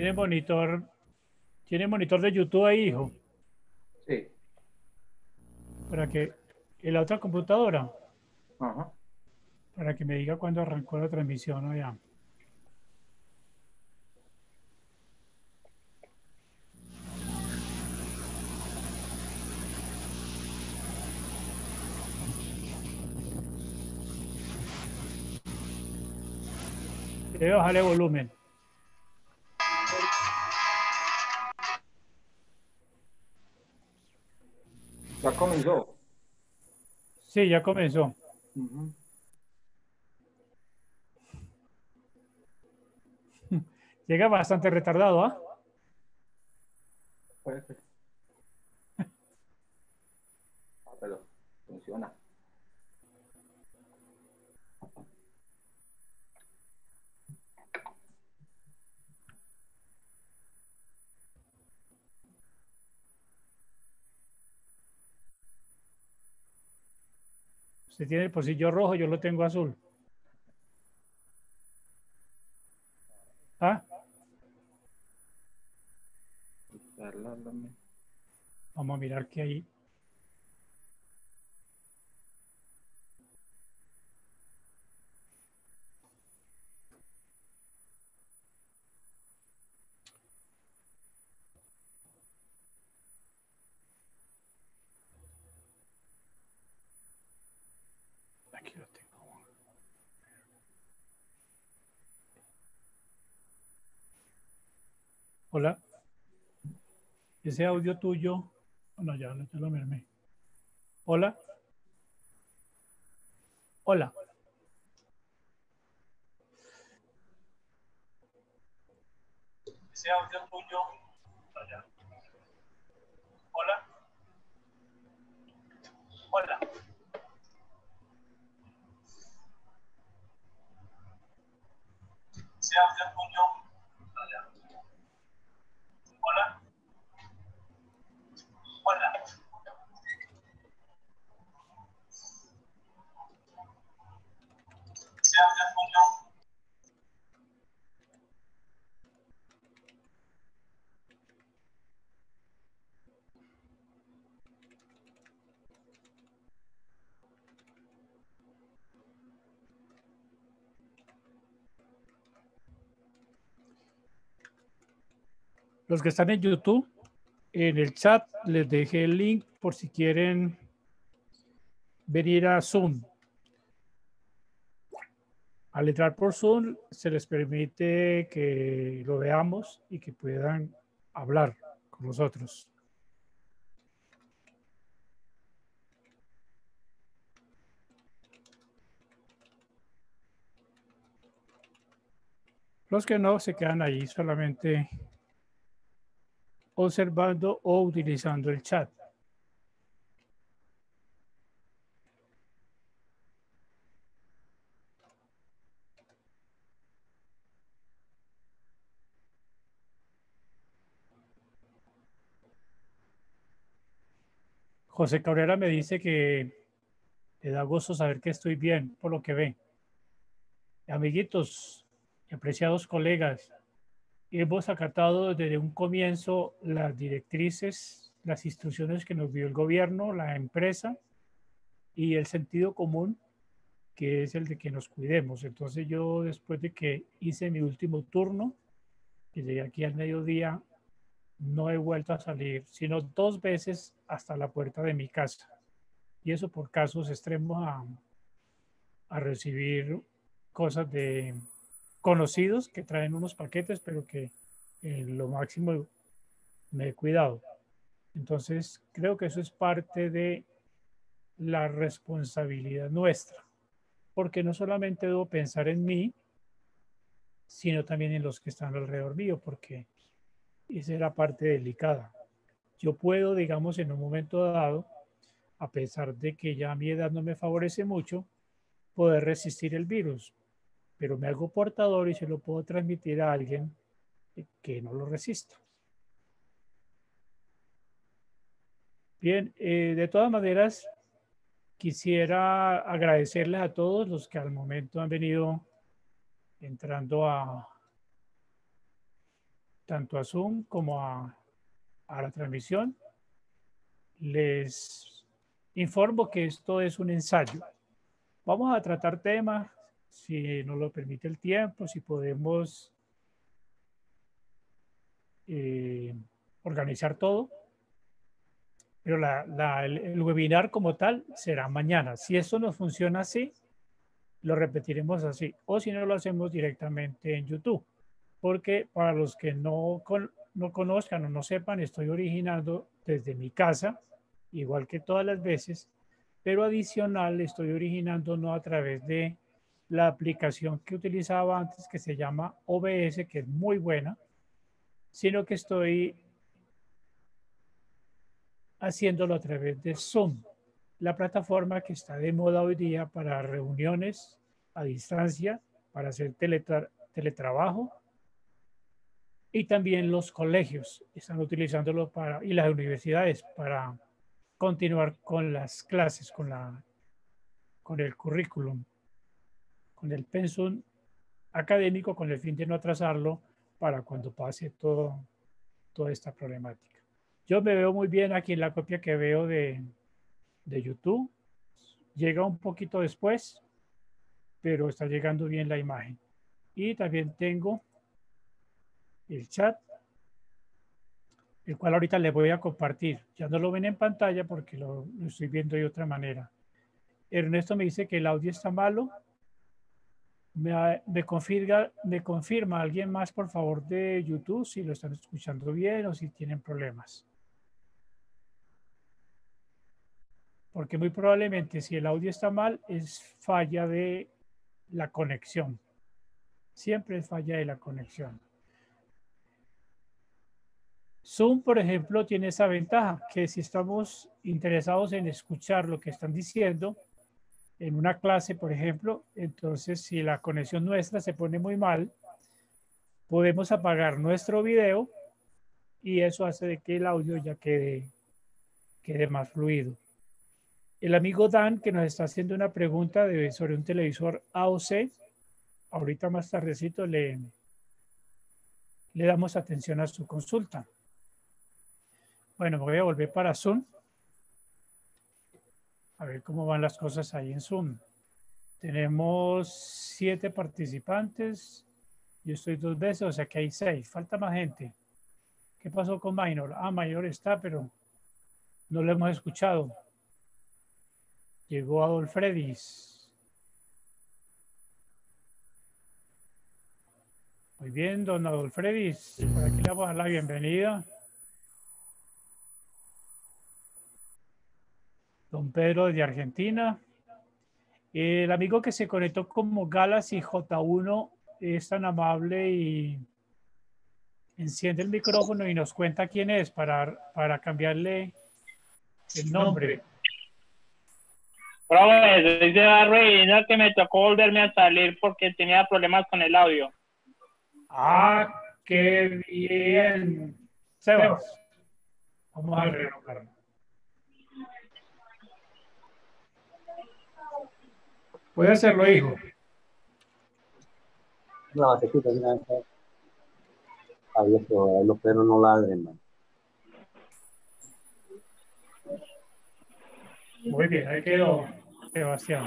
¿Tiene monitor? ¿Tiene monitor de YouTube ahí, hijo? Sí. Para que en la otra computadora, Ajá. para que me diga cuándo arrancó la transmisión allá. Debe bajarle volumen. Ya comenzó. Sí, ya comenzó. Ujú. Llega bastante retardado, ¿ah? Puede ser. Pero funciona. Usted tiene el pocillo rojo, yo lo tengo azul. ¿Ah? Vamos a mirar qué hay. Aquí lo tengo. Hola. Ese audio tuyo. No, ya lo mermé. Hola. Hola. Ese audio tuyo. Allá. Hola. Hola. Ese audio tuyo. Allá. Hola. Hola. Ese audio tuyo. Los que están en YouTube, en el chat les dejé el link por si quieren venir a Zoom. Al entrar por Zoom se les permite que lo veamos y que puedan hablar con nosotros. Los que no se quedan ahí solamente observando o utilizando el chat. José Cabrera me dice que le da gusto saber que estoy bien por lo que ve. Amiguitos y apreciados colegas, hemos acatado desde un comienzo las directrices, las instrucciones que nos dio el gobierno, la empresa y el sentido común, que es el de que nos cuidemos. Entonces yo, después de que hice mi último turno, que llegué aquí al mediodía, no he vuelto a salir, sino 2 veces hasta la puerta de mi casa. Y eso por casos extremos a recibir cosas de conocidos que traen unos paquetes, pero que lo máximo me he cuidado. Entonces, creo que eso es parte de la responsabilidad nuestra, porque no solamente debo pensar en mí, sino también en los que están alrededor mío, porque esa es la parte delicada. Yo puedo, digamos, en un momento dado, a pesar de que ya mi edad no me favorece mucho, poder resistir el virus, pero me hago portador y se lo puedo transmitir a alguien que no lo resista. Bien, de todas maneras, quisiera agradecerles a todos los que al momento han venido entrando tanto a Zoom como a la transmisión. Les informo que esto es un ensayo. Vamos a tratar temas, si nos lo permite el tiempo, si podemos organizar todo, pero el webinar como tal será mañana. Si esto nos funciona así, lo repetiremos así, o si no, lo hacemos directamente en YouTube, porque para los que no conozcan o no sepan, estoy originando desde mi casa, igual que todas las veces, pero adicional estoy originando no a través de la aplicación que utilizaba antes, que se llama OBS, que es muy buena, sino que estoy haciéndolo a través de Zoom, la plataforma que está de moda hoy día para reuniones a distancia, para hacer teletrabajo, y también los colegios están utilizándolo y las universidades para continuar con las clases, con el currículum, con el pensum académico, con el fin de no atrasarlo para cuando pase toda esta problemática. Yo me veo muy bien aquí en la copia que veo de YouTube. Llega un poquito después, pero está llegando bien la imagen. Y también tengo el chat, el cual ahorita les voy a compartir. Ya no lo ven en pantalla porque lo estoy viendo de otra manera. Ernesto me dice que el audio está malo. Me confirma alguien más, por favor, de YouTube, si lo están escuchando bien o si tienen problemas. Porque muy probablemente si el audio está mal, es falla de la conexión. Siempre es falla de la conexión. Zoom, por ejemplo, tiene esa ventaja, que si estamos interesados en escuchar lo que están diciendo en una clase, por ejemplo, entonces si la conexión nuestra se pone muy mal, podemos apagar nuestro video y eso hace de que el audio ya quede más fluido. El amigo Dan, que nos está haciendo una pregunta sobre un televisor AOC, ahorita más tardecito le damos atención a su consulta. Bueno, me voy a volver para Zoom. A ver cómo van las cosas ahí en Zoom. Tenemos 7 participantes. Yo estoy 2 veces, o sea que hay 6. Falta más gente. ¿Qué pasó con Minor? Minor está, pero no lo hemos escuchado. Llegó Adolfredis. Muy bien, don Adolfredis. Por aquí le vamos a dar la bienvenida. Don Pedro de Argentina. El amigo que se conectó como Galaxy J1 es tan amable y enciende el micrófono y nos cuenta quién es para cambiarle el nombre. Profe, soy Sebastián, no, que me tocó volverme a salir porque tenía problemas con el audio. ¡Qué bien! Sebas, vamos a reenojar. Puede hacerlo, hijo. No, se escucha bien. Adiós, pero los perros no ladren, man. Muy bien, ahí quedó Sebastián.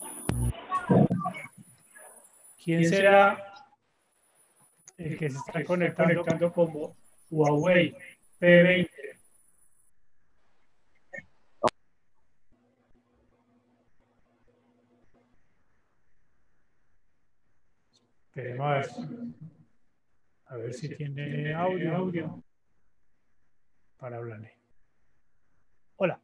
¿Quién será el que se está conectando como Huawei P20? Esperemos a ver si tiene audio para hablarle. Hola.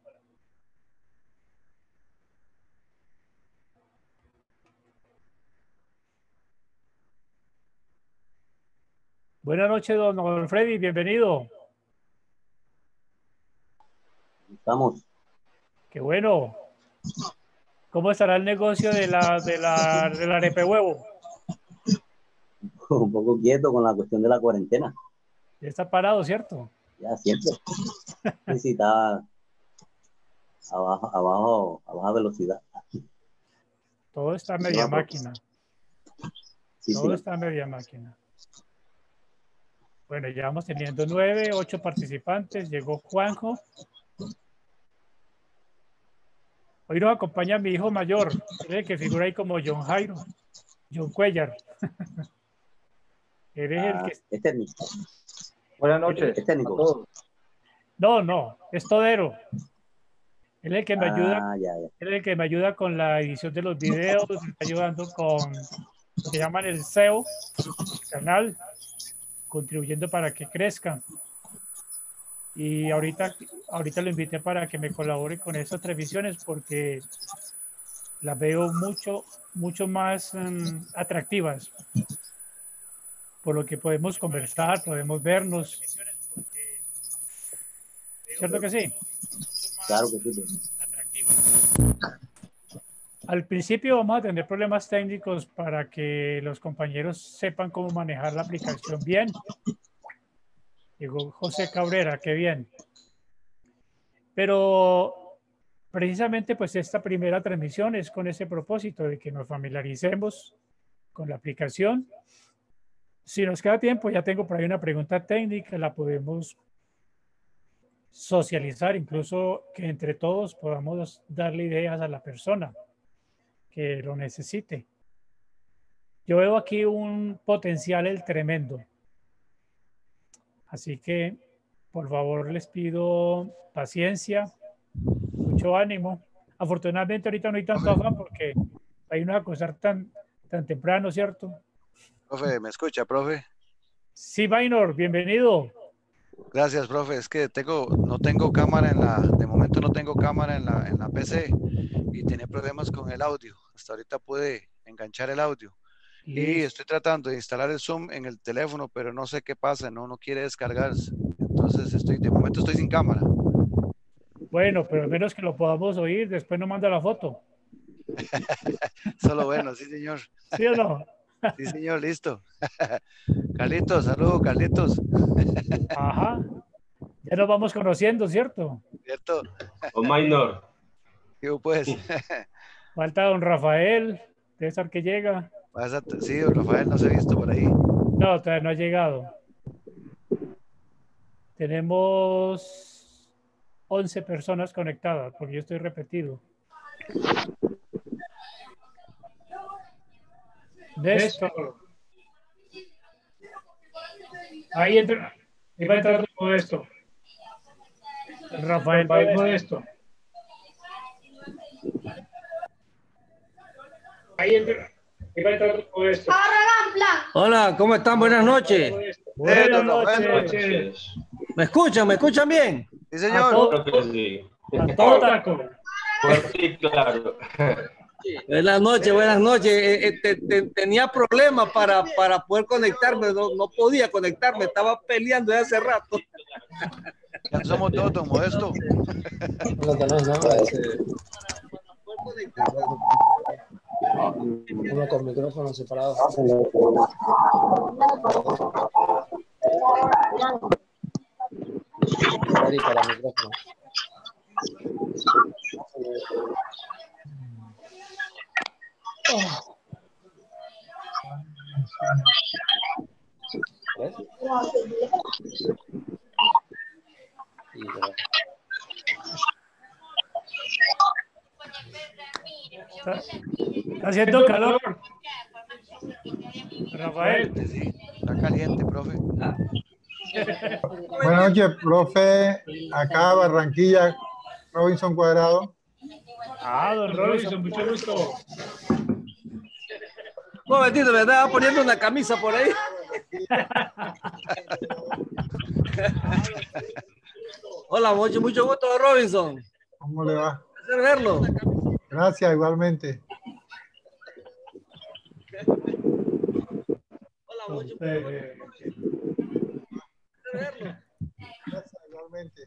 Buenas noches, don Alfredi, bienvenido. Estamos. Qué bueno. ¿Cómo estará el negocio de la arepe huevo? Un poco quieto con la cuestión de la cuarentena. Ya está parado, ¿cierto? Ya siempre. Sí, está a baja velocidad. Todo está a media máquina. Sí, Todo está a media máquina. Bueno, ya vamos teniendo 9, 8 participantes. Llegó Juanjo. Hoy nos acompaña mi hijo mayor, que figura ahí como John Jairo, John Cuellar. Eres el que... Es técnico. Buenas noches Es técnico. a todos. No, es todero. Él es el que me ayuda. Ya. Él es el que me ayuda con la edición de los videos, me está ayudando con lo que llaman el SEO, el canal, contribuyendo para que crezca. Y ahorita lo invité para que me colabore con esas transmisiones porque las veo mucho más atractivas. Por lo que podemos conversar, podemos vernos. ¿Cierto que sí? Claro que sí. Al principio vamos a tener problemas técnicos para que los compañeros sepan cómo manejar la aplicación bien. Llegó José Cabrera, qué bien. Pero precisamente pues esta primera transmisión es con ese propósito de que nos familiaricemos con la aplicación. Si nos queda tiempo, ya tengo por ahí una pregunta técnica, la podemos socializar, incluso que entre todos podamos darle ideas a la persona que lo necesite. Yo veo aquí un potencial tremendo. Así que, por favor, les pido paciencia, mucho ánimo. Afortunadamente, ahorita no hay tanto afán porque hay una acostar tan temprano, ¿cierto? Profe, ¿me escucha, profe? Sí, Vainor, bienvenido. Gracias, profe. Es que no tengo cámara de momento no tengo cámara en la PC y tenía problemas con el audio. Hasta ahorita pude enganchar el audio. Y estoy tratando de instalar el Zoom en el teléfono, pero no sé qué pasa, no quiere descargarse. Entonces de momento estoy sin cámara. Bueno, pero al menos que lo podamos oír, después nos manda la foto. Solo bueno, sí, señor. ¿Sí o no? Sí, señor, listo. Carlitos, saludos, Carlitos. Ajá. Ya nos vamos conociendo, ¿cierto? ¿Cierto? O minor. Digo, pues. Falta don Rafael, César que llega. Sí, don Rafael, no se ha visto por ahí. No, todavía no ha llegado. Tenemos 11 personas conectadas, porque yo estoy repetido. Néstor. Ahí entra. Ahí va a entrar todo esto. Rafael Modesto. Ahí entra. Ahí va a entrar todo esto. Hola, ¿cómo están? Buenas noches. Buenas noches. ¿Me escuchan bien? Sí, señor. Creo que sí. A todo taco. Sí, claro. Buenas noches. Tenía problemas para poder conectarme, no podía conectarme, estaba peleando de hace rato. Ya somos todos, don Modesto. Uno con micrófono separado. Para micrófono. ¿Ves? Está haciendo calor. Rafael. Sí, está caliente, profe. Buenas noches, profe. Acá Barranquilla, Robinson Cuadrado. Don Robinson, mucho gusto. Un momentito, me estaba poniendo una camisa por ahí. Hola, mucho gusto, Robinson. ¿Cómo le va? Placer verlo. Gracias, igualmente. Hola, mucho gusto verlo. Gracias, igualmente.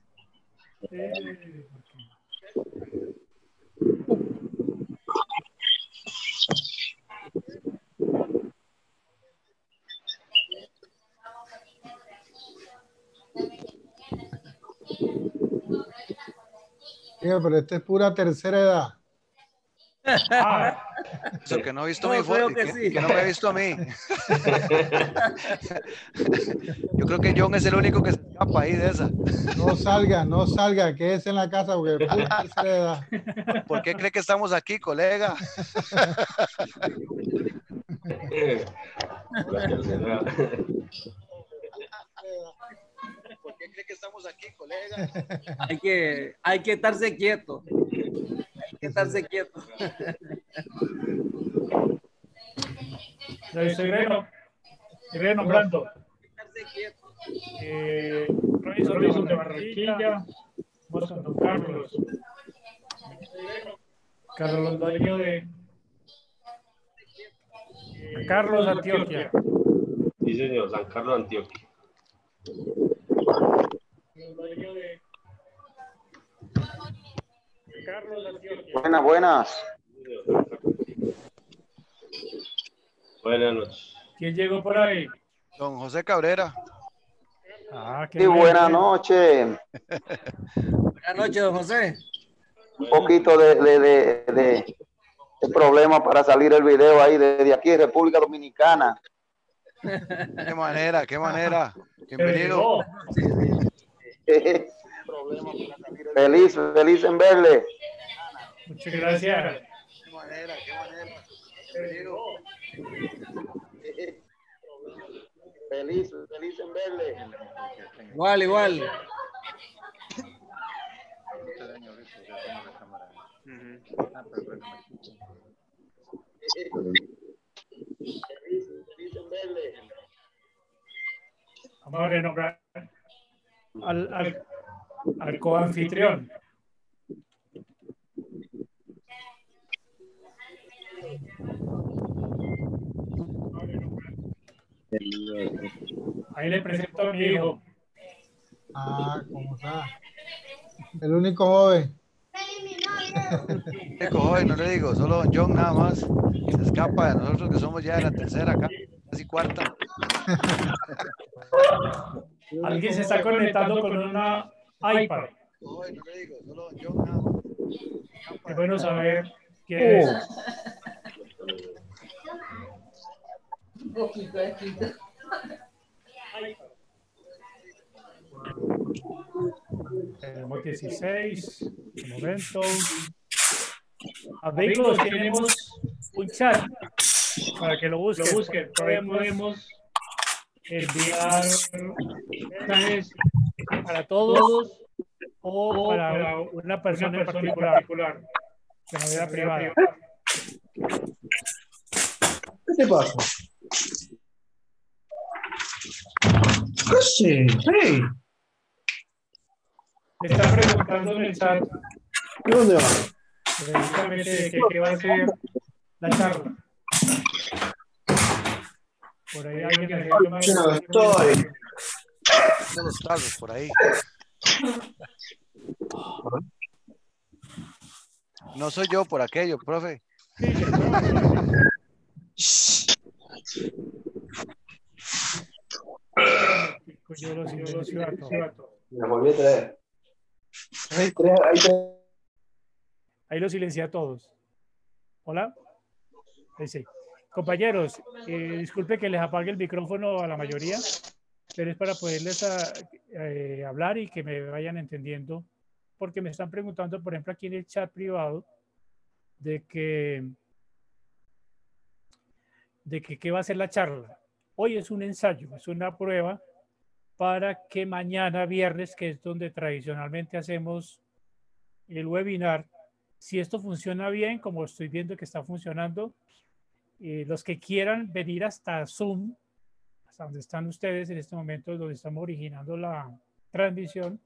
Pero esta es pura tercera edad. Eso que no he visto No, mi foto, creo que sí. que no me ha visto a mí. Yo creo que John es el único que se escapa ahí de esa. No salga, quédese en la casa porque full tercera edad. ¿Por qué cree que estamos aquí, colega? La tercera. ¿Por qué cree que estamos aquí, colega? Hay que estarse quieto. Hay que estarse quieto. Lo estoy renombrando. Robinson de Barranquilla. Boston, Don Carlos. Carlos Londoño de Carlos, Antioquia. Sí, señor, San Carlos, Antioquia. Buenas. Buenas noches. ¿Quién llegó por ahí? Don José Cabrera. Ah, qué Sí, bien, buenas bien. noches. Buenas noches, don José. Un poquito de problema para salir el video ahí desde aquí, República Dominicana. Qué manera, qué manera. Bienvenido. Feliz en verle. Muchas gracias. Qué manera, qué manera. Bienvenido. Feliz en verle. Igual. Feliz en verle. Vamos a renombrar al coanfitrión. Ahí le presento a mi hijo. Ah, ¿cómo está? El único joven. Joven, no le digo, solo don John nada más. Se escapa de nosotros que somos ya de la tercera, casi cuarta. Alguien se está conectando con una iPad. Joven, no le digo, solo don John nada más. Es bueno saber quién es. Tenemos 16, un momento. Amigos, tenemos un chat para que lo busquen. Podemos enviar mensajes para todos o para una persona en particular de manera privada. ¿Qué te pasa? ¿Qué sé? Hey. Me está preguntando en el chat ¿De dónde va? precisamente de qué va a ser la charla. Por ahí alguien No estoy. Tengo los tazos por ahí. No soy yo por aquello, profe. Yo lo silencio a todos. Me volví a traer. Ahí lo silencié a todos. Hola. Ahí sí. Compañeros, disculpe que les apague el micrófono a la mayoría, pero es para poderles hablar y que me vayan entendiendo, porque me están preguntando, por ejemplo, aquí en el chat privado, de que qué va a ser la charla. Hoy es un ensayo, es una prueba para que mañana, viernes, que es donde tradicionalmente hacemos el webinar, si esto funciona bien, como estoy viendo que está funcionando, los que quieran venir hasta Zoom, hasta donde están ustedes en este momento, donde estamos originando la transmisión,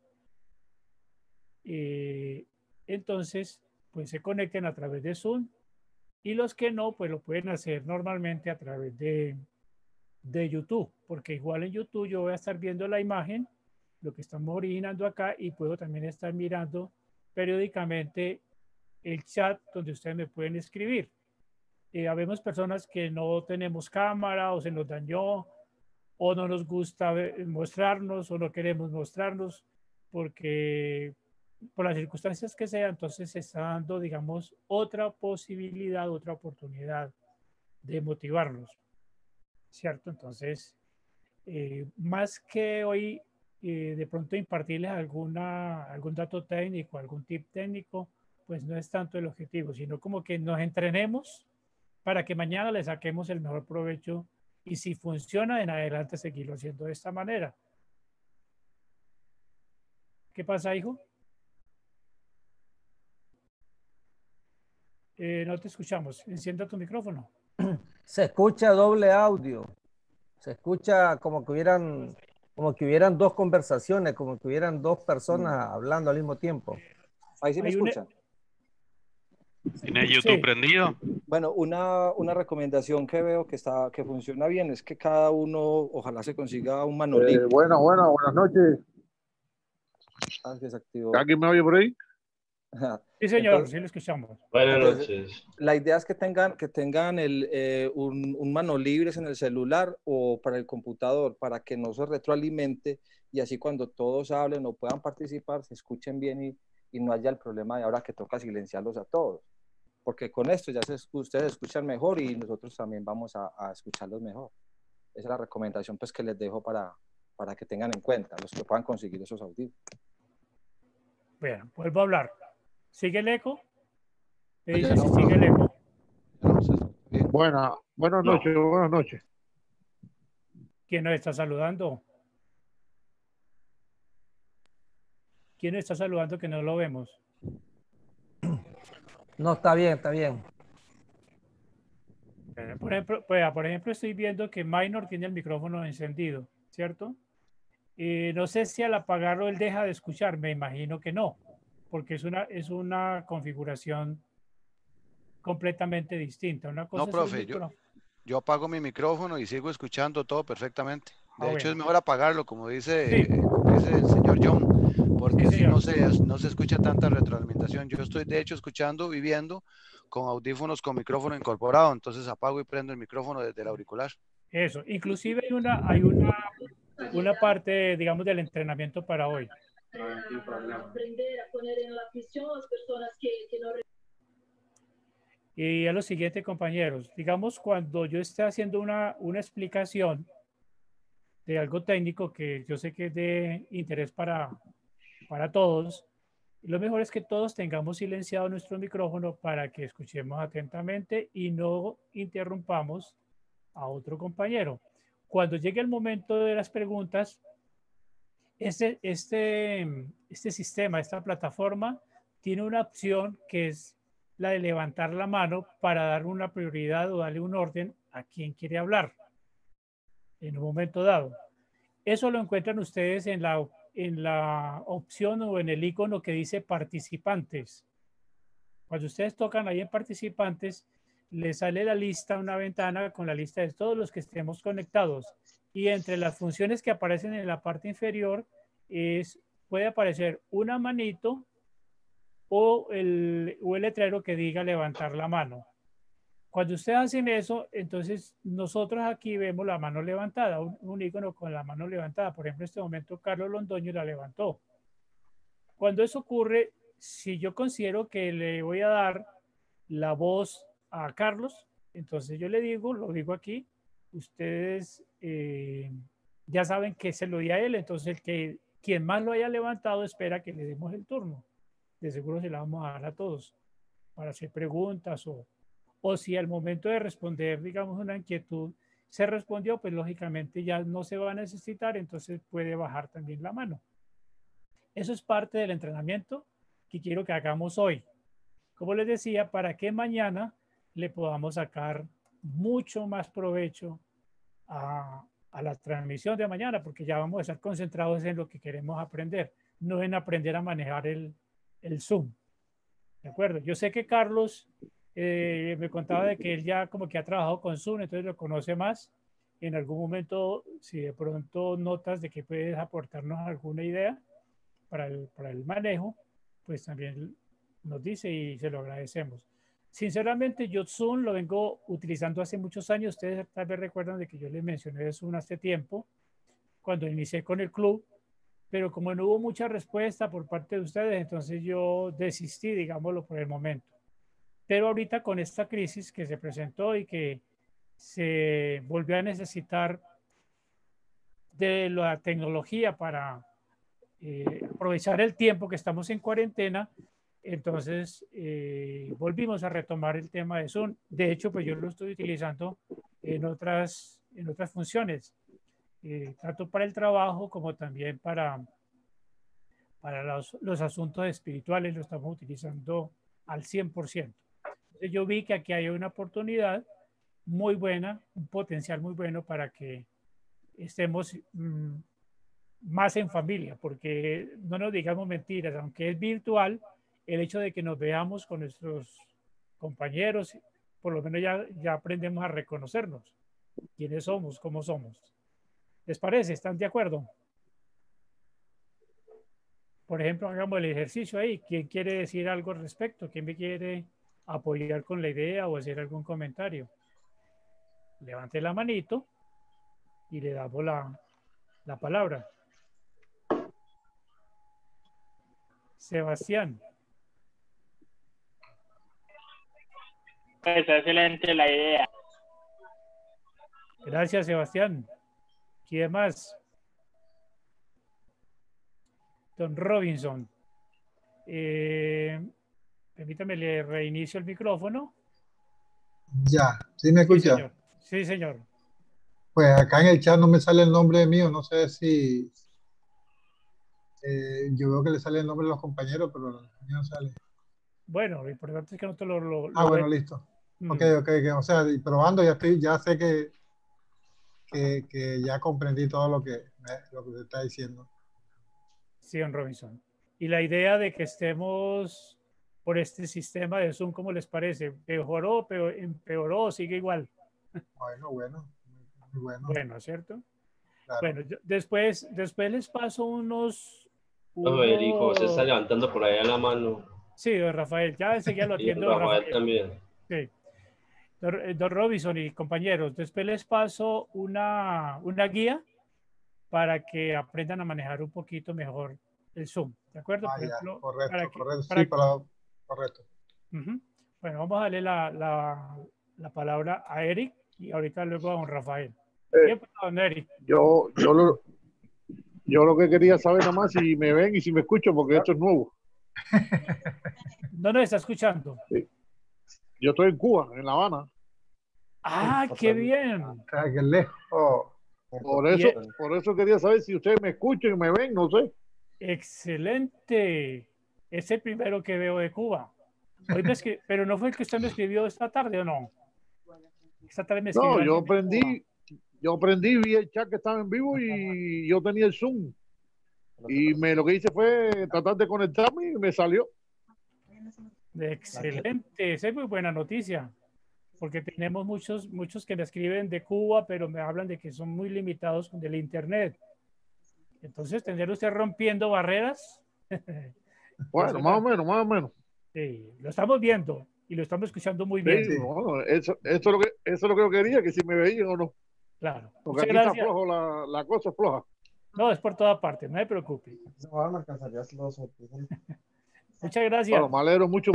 entonces, pues se conecten a través de Zoom, y los que no, pues lo pueden hacer normalmente a través de YouTube, porque igual en YouTube yo voy a estar viendo la imagen, lo que estamos originando acá, y puedo también estar mirando periódicamente el chat donde ustedes me pueden escribir. Habemos personas que no tenemos cámara o se nos dañó o no nos gusta mostrarnos o no queremos mostrarnos porque por las circunstancias que sea, entonces se está dando, digamos, otra posibilidad, otra oportunidad de motivarlos, ¿cierto? Entonces, más que hoy de pronto impartirles algún dato técnico, algún tip técnico, pues no es tanto el objetivo, sino como que nos entrenemos para que mañana le saquemos el mejor provecho y si funciona en adelante seguirlo haciendo de esta manera. ¿Qué pasa, hijo? No te escuchamos. Encienda tu micrófono. Se escucha doble audio. Se escucha como que hubieran dos conversaciones, como que hubieran dos personas hablando al mismo tiempo. Ahí sí me escuchan. ¿Tiene YouTube prendido? Bueno, una recomendación que veo que funciona bien es que cada uno ojalá se consiga un manolín. Buenas noches. ¿Alguien me oye por ahí? Sí, señor, Entonces, sí lo escuchamos. Buenas noches. La idea es que tengan un mano libres en el celular o para el computador para que no se retroalimente y así cuando todos hablen o puedan participar se escuchen bien y no haya el problema de ahora que toca silenciarlos a todos. Porque con esto ya ustedes escuchan mejor y nosotros también vamos a escucharlos mejor. Esa es la recomendación pues, que les dejo para que tengan en cuenta los que puedan conseguir esos audífonos. Bueno, vuelvo a hablar. ¿Sigue el eco? ¿Qué dice si sigue el eco? Buenas noches. ¿Quién nos está saludando? ¿Quién nos está saludando que no lo vemos? No, está bien, está bien. Por ejemplo, estoy viendo que Minor tiene el micrófono encendido, ¿cierto? No sé si al apagarlo él deja de escuchar, me imagino que no, porque es una configuración completamente distinta. Una cosa No, profe, yo apago mi micrófono y sigo escuchando todo perfectamente. De hecho, es mejor apagarlo, como dice el señor John, porque así no se escucha tanta retroalimentación. Yo estoy, de hecho, escuchando y viendo con audífonos con micrófono incorporado, entonces apago y prendo el micrófono desde el auricular. Eso, inclusive hay una parte, digamos, del entrenamiento para hoy. Aprender a poner en la prisión a las personas que no... Y a lo siguiente, compañeros, digamos, cuando yo esté haciendo una explicación de algo técnico que yo sé que es de interés para todos, lo mejor es que todos tengamos silenciado nuestro micrófono para que escuchemos atentamente y no interrumpamos a otro compañero. Cuando llegue el momento de las preguntas, este sistema, esta plataforma, tiene una opción que es la de levantar la mano para dar una prioridad o darle un orden a quien quiere hablar en un momento dado. Eso lo encuentran ustedes en la opción o en el icono que dice participantes. Cuando ustedes tocan ahí en participantes, les sale la lista, una ventana con la lista de todos los que estemos conectados. Y entre las funciones que aparecen en la parte inferior puede aparecer una manito o el letrero que diga levantar la mano. Cuando ustedes hacen eso, entonces nosotros aquí vemos la mano levantada, un icono con la mano levantada. Por ejemplo, en este momento Carlos Londoño la levantó. Cuando eso ocurre, si yo considero que le voy a dar la voz a Carlos, entonces yo le digo, lo digo aquí, ustedes ya saben que se lo di a él, entonces quien más lo haya levantado espera que le demos el turno. De seguro se la vamos a dar a todos para hacer preguntas o si al momento de responder, digamos, una inquietud se respondió, pues lógicamente ya no se va a necesitar, entonces puede bajar también la mano. Eso es parte del entrenamiento que quiero que hagamos hoy. Como les decía, para que mañana le podamos sacar mucho más provecho a la transmisión de mañana, porque ya vamos a estar concentrados en lo que queremos aprender, no en aprender a manejar el Zoom. ¿De acuerdo? Yo sé que Carlos me contaba de que él ya como que ha trabajado con Zoom, entonces lo conoce más. En algún momento, si de pronto notas de que puedes aportarnos alguna idea para el manejo, pues también nos dice y se lo agradecemos. Sinceramente, yo Zoom lo vengo utilizando hace muchos años. Ustedes tal vez recuerdan de que yo les mencioné Zoom hace tiempo, cuando inicié con el club. pero como no hubo mucha respuesta por parte de ustedes, entonces yo desistí, digámoslo, por el momento. Pero ahorita con esta crisis que se presentó y que se volvió a necesitar de la tecnología para aprovechar el tiempo que estamos en cuarentena, entonces volvimos a retomar el tema de Zoom. De hecho, pues yo lo estoy utilizando en otras funciones, tanto para el trabajo como también para los asuntos espirituales, lo estamos utilizando al 100%. Entonces yo vi que aquí hay una oportunidad muy buena, un potencial muy bueno para que estemos más en familia, porque no nos digamos mentiras, aunque es virtual, el hecho de que nos veamos con nuestros compañeros, por lo menos ya aprendemos a reconocernos, quiénes somos, cómo somos. ¿Les parece? ¿Están de acuerdo? Por ejemplo, hagamos el ejercicio ahí. ¿Quién quiere decir algo al respecto? ¿Quién me quiere apoyar con la idea o hacer algún comentario? Levante la manito y le damos la palabra. Sebastián. Pues excelente la idea. Gracias, Sebastián. ¿Quién más? Don Robinson. Permítame, le reinicio el micrófono. Ya, ¿sí me escucha? Sí, señor. Sí, señor. Pues acá en el chat no me sale el nombre mío, no sé si yo veo que le sale el nombre de los compañeros, pero el mío no sale. Bueno, lo importante es que no te lo bueno, listo. Ok, o sea, y probando ya sé que ya comprendí todo lo que te está diciendo. Sí, don Robinson. Y la idea de que estemos por este sistema de Zoom, ¿cómo les parece? ¿Mejoró, empeoró, sigue igual? Bueno, muy bueno. Bueno, ¿cierto? Claro. Bueno, después les paso unos... Federico, se está levantando por allá la mano. Sí, don Rafael, ya enseguida lo atiendo. Don Rafael también. Sí. Don Robinson y compañeros, después les paso una guía para que aprendan a manejar un poquito mejor el Zoom, ¿de acuerdo? Por ejemplo, correcto. Bueno, vamos a darle la palabra a Eric y ahorita luego a don Rafael. Don Eric. Yo lo que quería saber nada más si me ven y si me escuchan, porque esto es nuevo. No nos está escuchando. Sí. Yo estoy en Cuba, en La Habana. ¡Ah, qué bien! ¡Qué lejos! Por eso quería saber si ustedes me escuchan y me ven, no sé. ¡Excelente! Es el primero que veo de Cuba. Hoy pero no fue el que usted me escribió esta tarde, ¿o no? Esta tarde me escribió. No, yo aprendí, vi el chat que estaba en vivo y yo tenía el Zoom. Y lo que hice fue tratar de conectarme y me salió. Excelente, esa es muy buena noticia, porque tenemos muchos que me escriben de Cuba, pero me hablan de que son muy limitados con el internet. Entonces, ¿tendría usted rompiendo barreras? Bueno, más o menos. Sí, lo estamos viendo y lo estamos escuchando muy bien. Sí, bueno, eso es lo que yo quería, que si me veían o no. Claro. Porque aquí está flojo, la cosa es floja. No, es por toda parte, no me preocupe. Muchas gracias. Bueno, me alegro mucho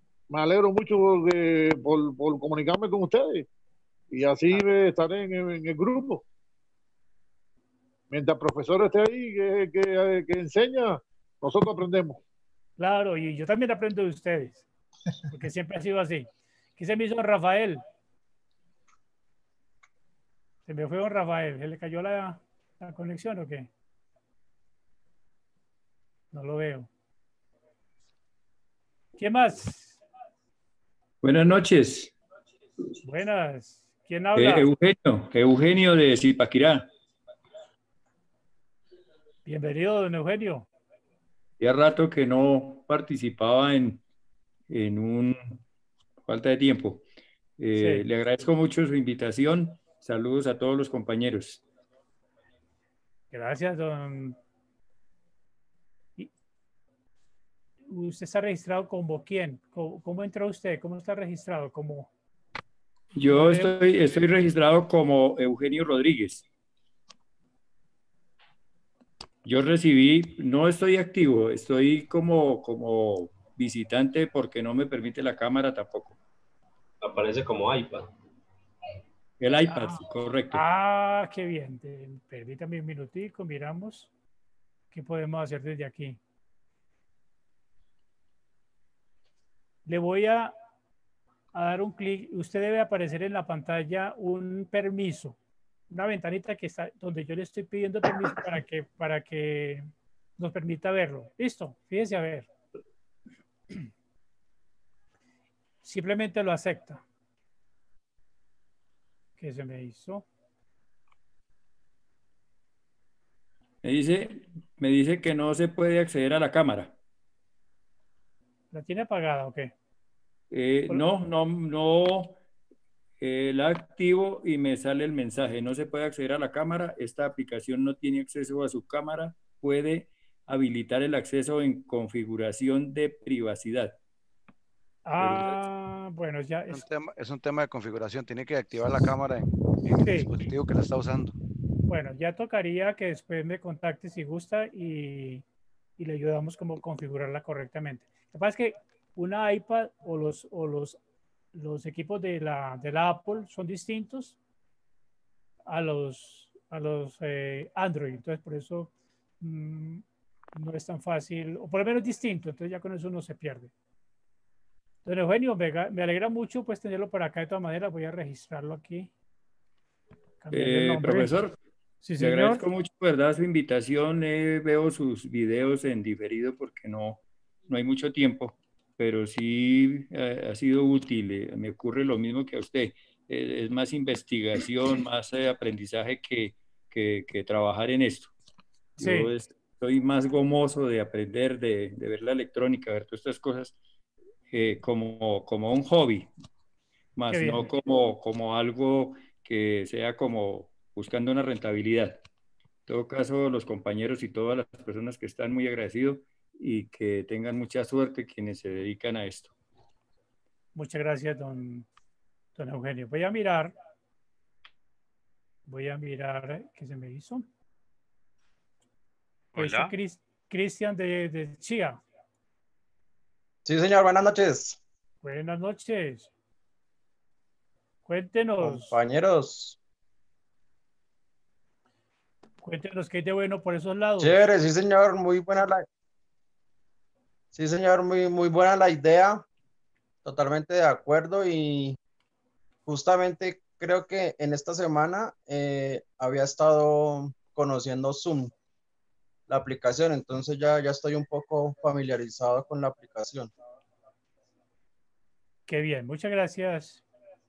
por comunicarme con ustedes y así estaré en el grupo. Mientras el profesor esté ahí que enseña, nosotros aprendemos. Claro, y yo también aprendo de ustedes, porque siempre ha sido así. ¿Qué se me hizo don Rafael? Se me fue don Rafael, ¿se le cayó la conexión o qué? No lo veo. ¿Qué más? Buenas noches. Buenas. ¿Quién habla? Eugenio de Zipaquirá. Bienvenido, don Eugenio. Ya rato que no participaba en falta de tiempo. Sí. Le agradezco mucho su invitación. Saludos a todos los compañeros. Gracias, don. ¿Usted está registrado como quién? ¿Cómo entró usted? ¿Cómo está registrado? Yo estoy registrado como Eugenio Rodríguez. Yo recibí, no estoy activo, estoy como visitante porque no me permite la cámara tampoco. Aparece como iPad. El iPad, correcto. Ah, qué bien. Permítame un minutico, miramos qué podemos hacer desde aquí. Le voy a dar un clic. Usted debe aparecer en la pantalla un permiso, una ventanita que está donde yo le estoy pidiendo permiso para que nos permita verlo. Listo, fíjese a ver. Simplemente lo acepta. ¿Qué se me hizo? Me dice que no se puede acceder a la cámara. ¿La tiene apagada o qué? No, la activo y me sale el mensaje, no se puede acceder a la cámara, esta aplicación no tiene acceso a su cámara, puede habilitar el acceso en configuración de privacidad. Ah, bueno, ya es un tema de configuración, tiene que activar la cámara en el dispositivo que la está usando. Bueno, ya tocaría que después me contacte si gusta y le ayudamos cómo configurarla correctamente. Lo que pasa es que una iPad o los equipos de la Apple son distintos a los Android. Entonces, por eso no es tan fácil, o por lo menos distinto. Entonces, ya con eso no se pierde. Don Eugenio, me alegra mucho pues tenerlo por acá. De todas maneras, voy a registrarlo aquí. Cambiarle el nombre. Profesor, sí, le señor. agradezco mucho, ¿verdad? Su invitación. Veo sus videos en diferido porque no hay mucho tiempo, pero sí ha sido útil. Me ocurre lo mismo que a usted. Es más investigación, más aprendizaje que trabajar en esto. Sí. Yo estoy más gomoso de aprender, de ver la electrónica, ver todas estas cosas como un hobby, más no como algo que sea como buscando una rentabilidad. En todo caso, los compañeros y todas las personas que están muy agradecidos y que tengan mucha suerte quienes se dedican a esto. Muchas gracias, don Eugenio. Voy a mirar qué se me hizo. Hola. Cristian de Chía. Sí, señor, buenas noches. Buenas noches. Cuéntenos. Compañeros. Cuéntenos qué hay de bueno por esos lados. Chévere, sí, señor, muy buena Sí, señor, muy buena la idea. Totalmente de acuerdo y justamente creo que en esta semana había estado conociendo Zoom, la aplicación, entonces ya estoy un poco familiarizado con la aplicación. Qué bien, muchas gracias.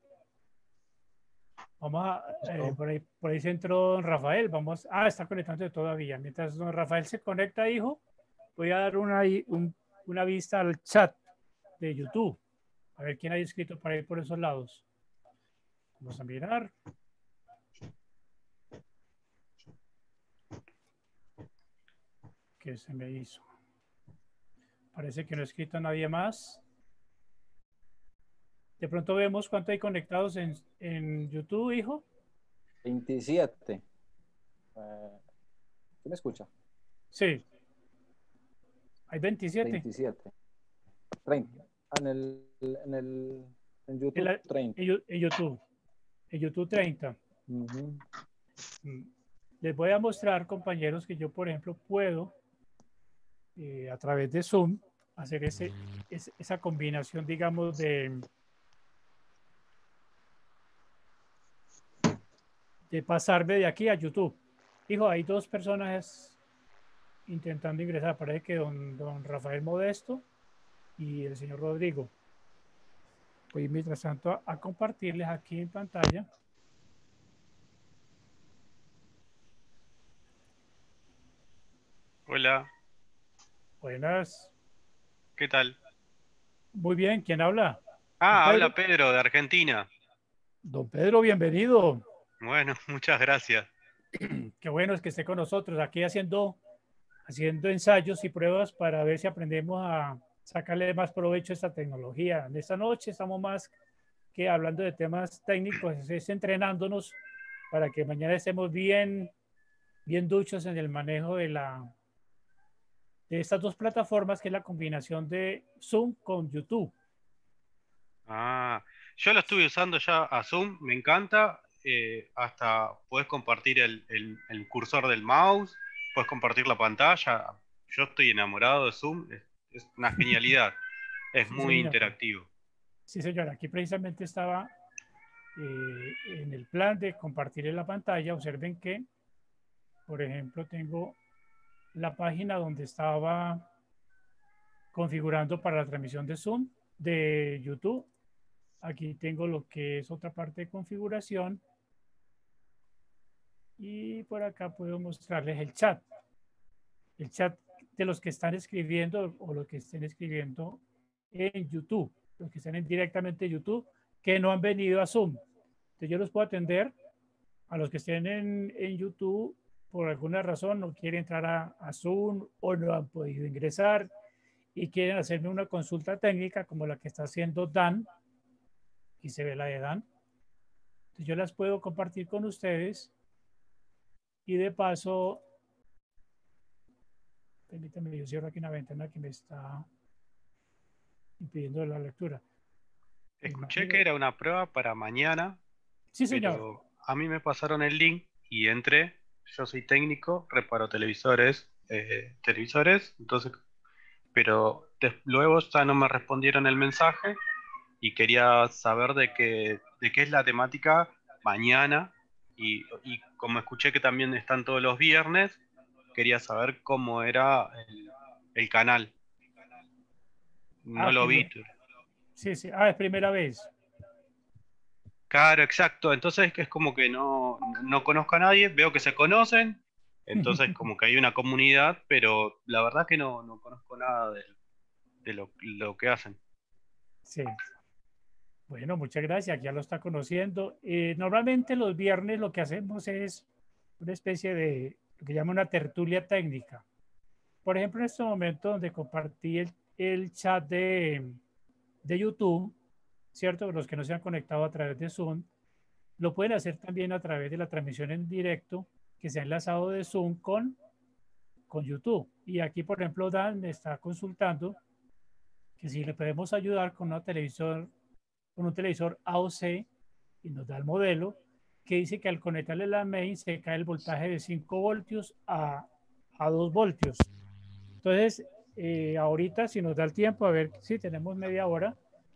Vamos a, por ahí se entró don Rafael, está conectando todavía. Mientras don Rafael se conecta, hijo, voy a dar una vista al chat de YouTube. A ver quién hay escrito para ir por esos lados. Vamos a mirar. ¿Qué se me hizo? Parece que no ha escrito nadie más. De pronto vemos cuánto hay conectados en YouTube, hijo. 27. ¿Quién me escucha? Sí. Hay 27. 27. 30. En YouTube 30. En YouTube 30. Les voy a mostrar, compañeros, que yo, por ejemplo, puedo a través de Zoom hacer esa combinación, digamos, de pasarme de aquí a YouTube. Hijo, hay dos personas intentando ingresar. Parece que don Rafael Modesto y el señor Rodrigo. Voy mientras tanto a compartirles aquí en pantalla. Hola. Buenas. ¿Qué tal? Muy bien, ¿quién habla? Habla Pedro de Argentina. Don Pedro, bienvenido. Bueno, muchas gracias. Qué bueno es que esté con nosotros aquí haciendo ensayos y pruebas para ver si aprendemos a sacarle más provecho a esta tecnología. En esta noche estamos más que hablando de temas técnicos, es entrenándonos para que mañana estemos bien bien duchos en el manejo de estas dos plataformas, que es la combinación de Zoom con YouTube. Ah, yo lo estuve usando ya a Zoom, me encanta. Hasta puedes compartir el cursor del mouse, puedes compartir la pantalla. Yo estoy enamorado de Zoom, es una genialidad, es Sí, muy señor. interactivo. Sí, señor. Aquí precisamente estaba en el plan de compartir en la pantalla. Observen que, por ejemplo, tengo la página donde estaba configurando para la transmisión de Zoom, de YouTube. Aquí tengo lo que es otra parte de configuración. Y por acá puedo mostrarles el chat. El chat de los que están escribiendo o los que estén escribiendo en YouTube. Los que estén directamente en YouTube que no han venido a Zoom. Entonces yo los puedo atender. A los que estén en YouTube, por alguna razón no quieren entrar a Zoom o no han podido ingresar y quieren hacerme una consulta técnica como la que está haciendo Dan. Aquí se ve la de Dan. Entonces yo las puedo compartir con ustedes y de paso, permítanme, yo cierro aquí una ventana que me está impidiendo la lectura. Escuché que era una prueba para mañana, Sí, señor. pero a mí me pasaron el link y entré. Yo soy técnico, reparo televisores, entonces, pero luego ya no me respondieron el mensaje y quería saber de qué es la temática mañana y como escuché que también están todos los viernes, quería saber cómo era el canal. No lo vi. Sí, sí. Ah, es primera vez. Claro, exacto. Entonces es como que no conozco a nadie, veo que se conocen, entonces como que hay una comunidad, pero la verdad que no conozco nada de lo que hacen. Sí. Bueno, muchas gracias, ya lo está conociendo. Normalmente los viernes lo que hacemos es una especie de lo que llama una tertulia técnica. Por ejemplo, en este momento donde compartí el chat de YouTube, ¿cierto? Los que no se han conectado a través de Zoom, lo pueden hacer también a través de la transmisión en directo que se ha enlazado de Zoom con YouTube. Y aquí, por ejemplo, Dan me está consultando que si le podemos ayudar con un televisor AOC y nos da el modelo que dice que al conectarle la main se cae el voltaje de 5 voltios a 2 voltios. Entonces, ahorita si nos da el tiempo, a ver si tenemos media hora,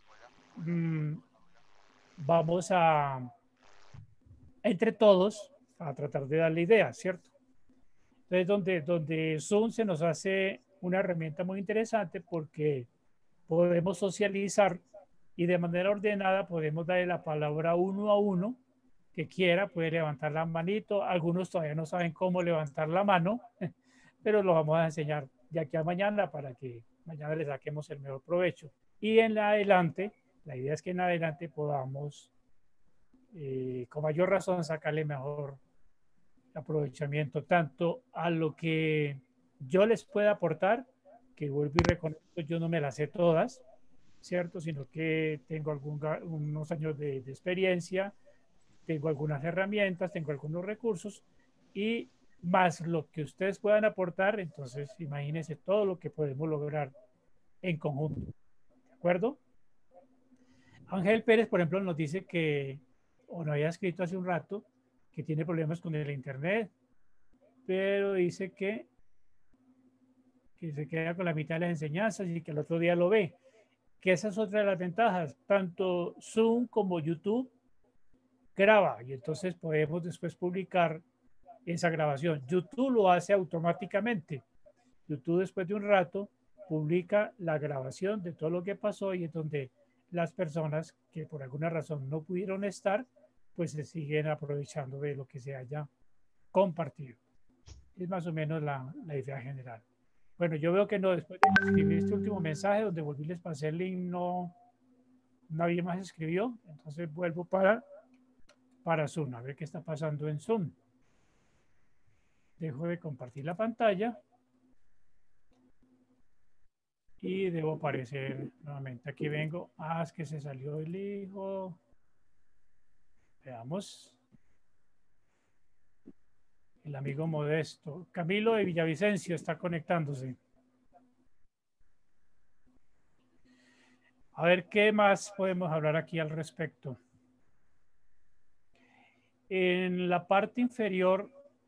vamos a entre todos a tratar de darle ideas, ¿cierto? Entonces, donde Zoom se nos hace una herramienta muy interesante porque podemos socializar y de manera ordenada podemos darle la palabra uno a uno que quiera, puede levantar la manito. Algunos todavía no saben cómo levantar la mano, pero lo vamos a enseñar de aquí a mañana para que mañana le saquemos el mejor provecho. Y en adelante, la idea es que en adelante podamos, con mayor razón, sacarle mejor aprovechamiento tanto a lo que yo les pueda aportar, que vuelvo y reconozco, yo no me las sé todas, ¿cierto? Sino que tengo unos años de experiencia, tengo algunas herramientas, tengo algunos recursos y más lo que ustedes puedan aportar, entonces imagínense todo lo que podemos lograr en conjunto. ¿De acuerdo? Ángel Pérez, por ejemplo, nos dice que, o nos había escrito hace un rato, que tiene problemas con el internet, pero dice que se queda con la mitad de las enseñanzas y que el otro día lo ve. Que esa es otra de las ventajas. Tanto Zoom como YouTube graba y entonces podemos después publicar esa grabación. YouTube lo hace automáticamente. YouTube después de un rato publica la grabación de todo lo que pasó y es donde las personas que por alguna razón no pudieron estar, pues se siguen aprovechando de lo que se haya compartido. Es más o menos la idea general. Bueno, yo veo que no, después de escribir este último mensaje donde volví les pasé el link, nadie más escribió, entonces vuelvo para Zoom, a ver qué está pasando en Zoom. Dejo de compartir la pantalla y debo aparecer nuevamente. Aquí vengo. Ah, es que se salió el hijo. Veamos. el amigo Modesto. Camilo de Villavicencio está conectándose. A ver qué más podemos hablar aquí al respecto. En la parte inferior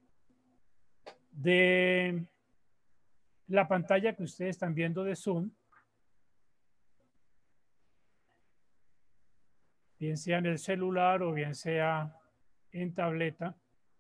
de la pantalla que ustedes están viendo de Zoom, bien sea en el celular o bien sea en tableta,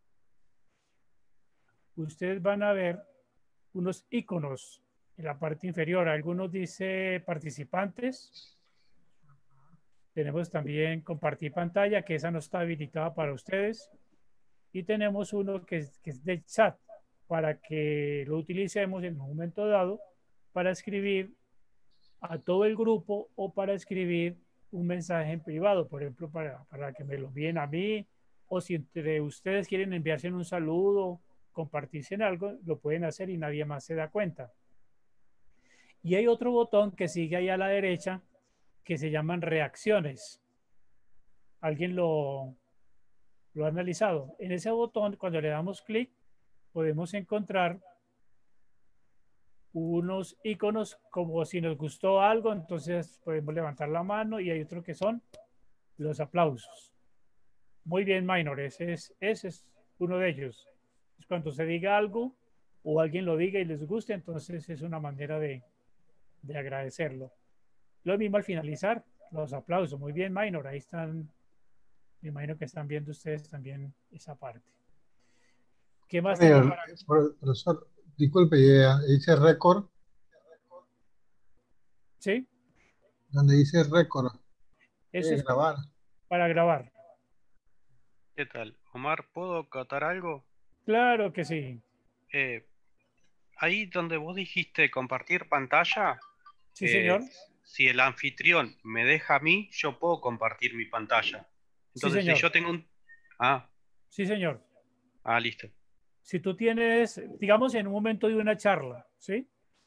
ustedes van a ver unos iconos en la parte inferior. Algunos dice participantes. Tenemos también compartir pantalla, que esa no está habilitada para ustedes. Y tenemos uno que es de chat, para que lo utilicemos en un momento dado para escribir a todo el grupo o para escribir un mensaje en privado, por ejemplo, para que me lo envíen a mí, o si entre ustedes quieren enviarse un saludo, compartirse en algo, lo pueden hacer y nadie más se da cuenta. Y hay otro botón que sigue ahí a la derecha que se llaman reacciones. ¿Alguien lo ha analizado? En ese botón, cuando le damos clic, podemos encontrar unos iconos como si nos gustó algo, entonces podemos levantar la mano, y hay otro que son los aplausos. Muy bien, Minor, ese es uno de ellos. Es cuando se diga algo o alguien lo diga y les guste, entonces es una manera de agradecerlo. Lo mismo al finalizar, los aplausos. Muy bien, Minor, ahí están. Me imagino que están viendo ustedes también esa parte. ¿Qué más tengo para... Profesor, disculpe, dice récord. ¿Sí? Donde dice récord. Eso es grabar. Para grabar. ¿Qué tal? Omar, ¿puedo catar algo? Claro que sí. Ahí donde vos dijiste compartir pantalla, sí, señor. Si el anfitrión me deja a mí, yo puedo compartir mi pantalla. Entonces, sí, señor. si yo tengo un... Ah. Sí, señor. Ah, listo. Si tú tienes, digamos, en un momento de una charla, ¿sí?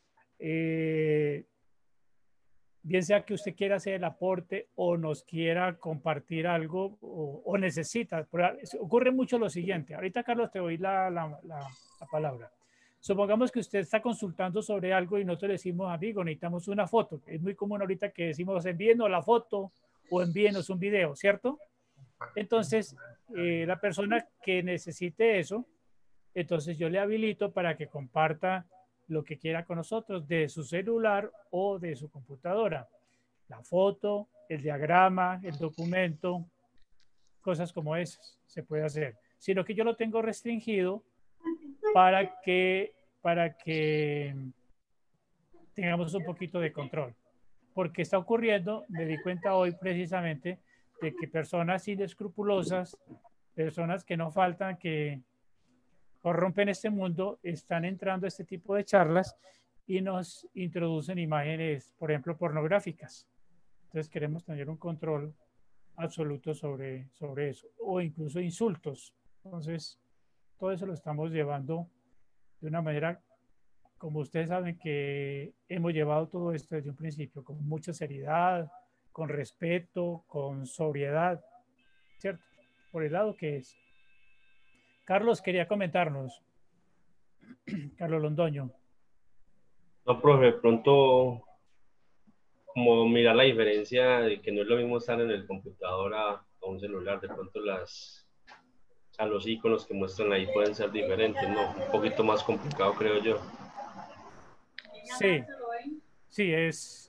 Bien sea que usted quiera hacer el aporte o nos quiera compartir algo o necesita. Ocurre mucho lo siguiente. Ahorita, Carlos, te doy la palabra. Supongamos que usted está consultando sobre algo y nosotros le decimos, amigo, necesitamos una foto. Es muy común ahorita que decimos, envíenos la foto o envíenos un video, ¿cierto? Entonces, la persona que necesite eso, entonces yo le habilito para que comparta lo que quiera con nosotros de su celular o de su computadora. La foto, el diagrama, el documento, cosas como esas se puede hacer. Sino que yo lo tengo restringido para que tengamos un poquito de control. Porque está ocurriendo, me di cuenta hoy precisamente, de que personas inescrupulosas, personas que no faltan, que corrompen este mundo, están entrando a este tipo de charlas y nos introducen imágenes, por ejemplo, pornográficas. Entonces queremos tener un control absoluto sobre eso, o incluso insultos. Entonces, todo eso lo estamos llevando de una manera, como ustedes saben que hemos llevado todo esto desde un principio, con mucha seriedad, con respeto, con sobriedad, ¿cierto? Por el lado que es. Carlos quería comentarnos. Carlos Londoño. No, profe, de pronto, como mirar la diferencia de que no es lo mismo estar en el computador a un celular, de pronto los iconos que muestran ahí pueden ser diferentes, ¿no? Un poquito más complicado, creo yo. Sí, es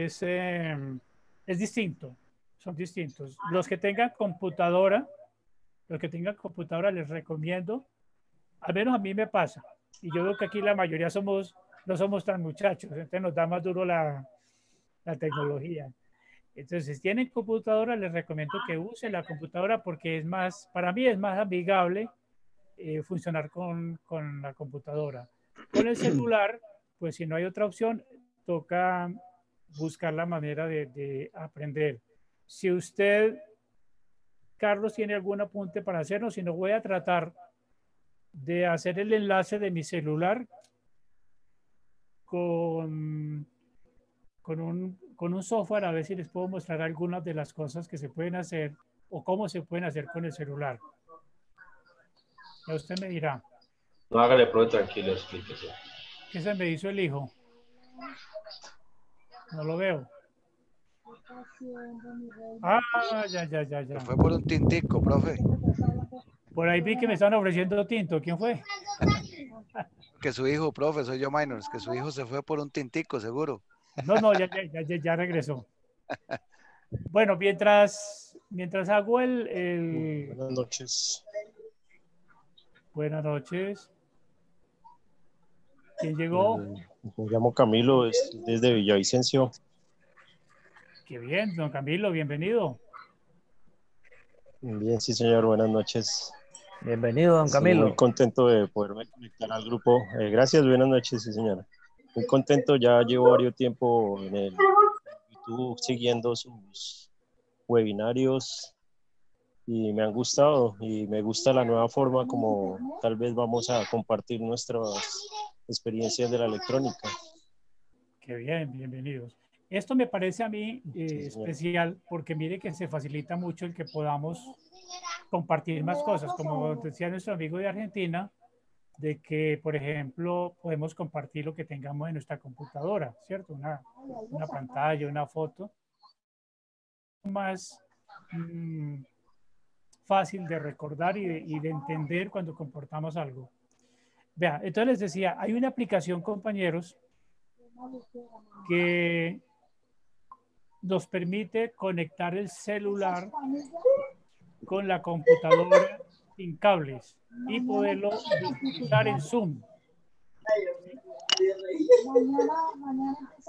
distinto, son distintos. Los que tengan computadora les recomiendo, al menos a mí me pasa, y yo creo que aquí la mayoría no somos tan muchachos, entonces nos da más duro la tecnología. Entonces, si tienen computadora, les recomiendo que usen la computadora porque para mí es más amigable funcionar con la computadora. Con el celular, pues si no hay otra opción, toca buscar la manera de aprender. Si usted, Carlos, tiene algún apunte para hacernos, si no, voy a tratar de hacer el enlace de mi celular con un software, a ver si les puedo mostrar algunas de las cosas que se pueden hacer o cómo se pueden hacer con el celular. Ya usted me dirá. No, hágale, profe, tranquilo, explíquese. ¿Qué se me hizo el hijo? No lo veo. Ah, ya. Se fue por un tintico, profe. Por ahí vi que me estaban ofreciendo tinto. ¿Quién fue? Que su hijo, profe, soy yo, Minors, que su hijo se fue por un tintico, seguro. No, ya regresó. Bueno, mientras hago Buenas noches. Buenas noches. ¿Quién llegó? Me llamo Camilo, desde Villavicencio. Qué bien, don Camilo, bienvenido. Bien, sí, señor, buenas noches. Bienvenido, don Estoy Camilo. muy contento de poderme conectar al grupo. Gracias, buenas noches, sí, señora. Muy contento, ya llevo varios tiempo en el YouTube siguiendo sus webinarios y me han gustado y me gusta la nueva forma como tal vez vamos a compartir nuestras experiencias de la electrónica. Qué bien, bienvenidos. Esto me parece a mí especial porque mire que se facilita mucho el que podamos compartir más cosas, como decía nuestro amigo de Argentina, de que, por ejemplo, podemos compartir lo que tengamos en nuestra computadora, ¿cierto? Una pantalla, una foto. Más fácil de recordar y de entender cuando comportamos algo. Vea, entonces les decía, hay una aplicación, compañeros, que nos permite conectar el celular con la computadora sin cables y poderlo usar en Zoom. Mañana empieza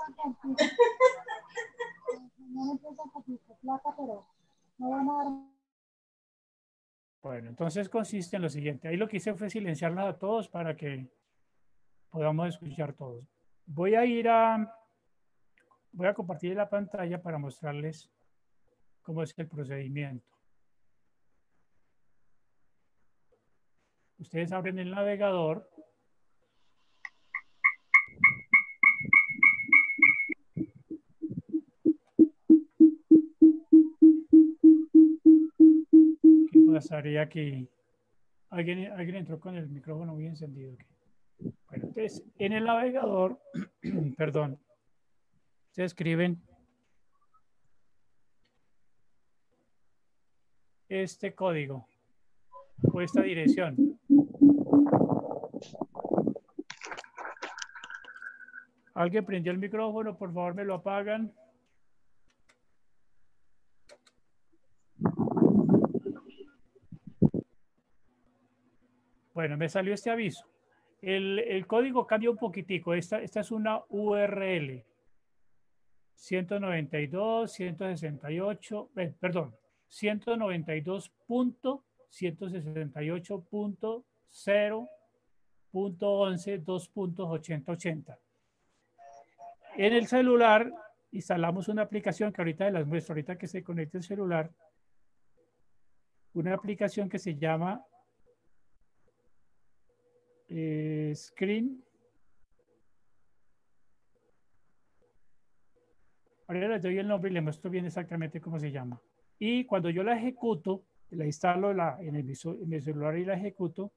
a compartir plata, pero no van a dar. Bueno, entonces consiste en lo siguiente. Ahí lo que hice fue silenciarlos a todos para que podamos escuchar todos. Voy a compartir la pantalla para mostrarles cómo es el procedimiento. Ustedes abren el navegador. ¿Qué pasaría aquí? Alguien entró con el micrófono muy encendido. Bueno, entonces, en el navegador, perdón, se escriben este código o esta dirección. ¿Alguien prendió el micrófono? Por favor, me lo apagan. Bueno, me salió este aviso. El código cambia un poquitico. Esta es una URL. 192.168.0.11.2.80. En el celular instalamos una aplicación que ahorita les muestro, ahorita que se conecte el celular, una aplicación que se llama Screen. Ahora les doy el nombre y les muestro bien exactamente cómo se llama. Y cuando yo la ejecuto, la instalo en mi celular y la ejecuto,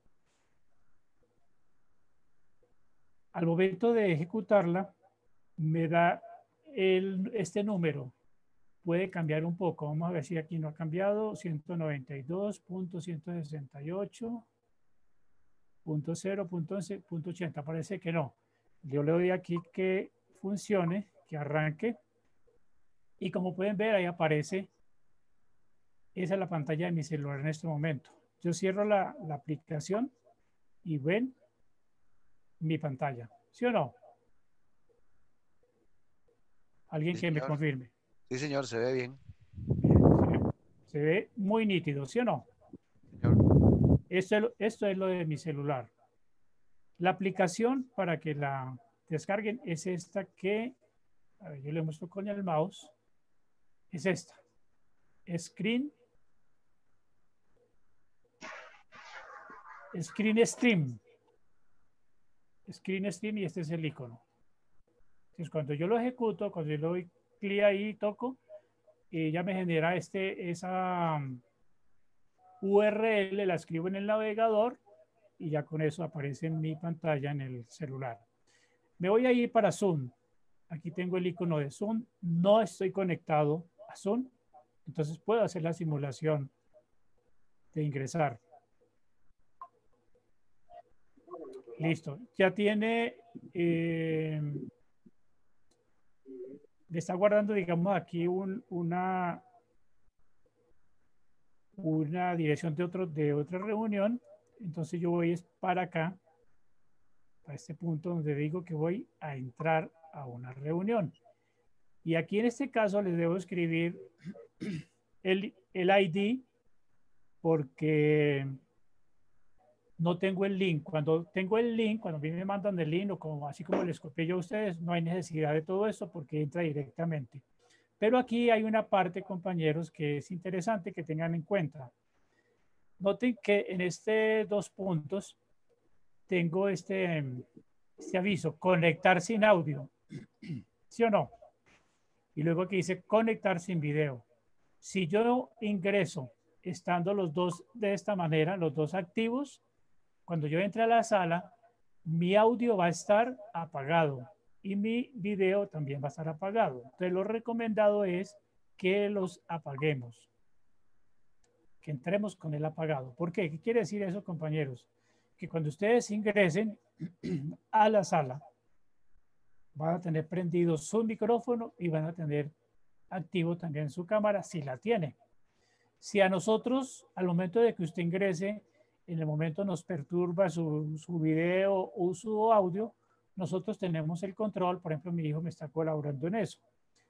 al momento de ejecutarla, me da este número. Puede cambiar un poco. Vamos a ver si aquí no ha cambiado. 192.168.0.11.80. Parece que no. Yo le doy aquí que funcione, que arranque. Y como pueden ver, ahí aparece. Esa es la pantalla de mi celular en este momento. Yo cierro la aplicación y ven mi pantalla. ¿Sí o no? Alguien Sí, que me señor. confirme. Sí, señor, se ve bien. Se ve muy nítido, ¿sí o no? Señor. Esto es lo de mi celular. La aplicación para que la descarguen es esta que, a ver, yo le muestro con el mouse, es esta. Screen Stream. Screen Stream y este es el icono. Entonces cuando yo lo ejecuto, cuando yo le doy clic ahí, toco, ya me genera esa URL, la escribo en el navegador y ya con eso aparece en mi pantalla en el celular. Me voy a ir para Zoom. Aquí tengo el icono de Zoom. No estoy conectado a Zoom, entonces puedo hacer la simulación de ingresar. Listo. Ya tiene... le está guardando, digamos, aquí una dirección de otra reunión. Entonces yo voy para acá, a este punto donde digo que voy a entrar a una reunión. Y aquí en este caso les debo escribir el ID porque no tengo el link. Cuando tengo el link, cuando me mandan el link o como, así como les copié yo a ustedes, no hay necesidad de todo esto porque entra directamente. Pero aquí hay una parte, compañeros, que es interesante que tengan en cuenta. Noten que en este 2 puntos tengo este aviso, conectar sin audio. ¿Sí o no? Y luego aquí dice conectar sin video. Si yo ingreso estando los dos de esta manera, los dos activos, cuando yo entre a la sala, mi audio va a estar apagado y mi video también va a estar apagado. Entonces lo recomendado es que los apaguemos, que entremos con el apagado. ¿Por qué? ¿Qué quiere decir eso, compañeros? Que cuando ustedes ingresen a la sala, van a tener prendido su micrófono y van a tener activo también su cámara si la tiene. Si a nosotros, al momento de que usted ingrese, en el momento nos perturba su video o su audio, nosotros tenemos el control. Por ejemplo, mi hijo me está colaborando en eso.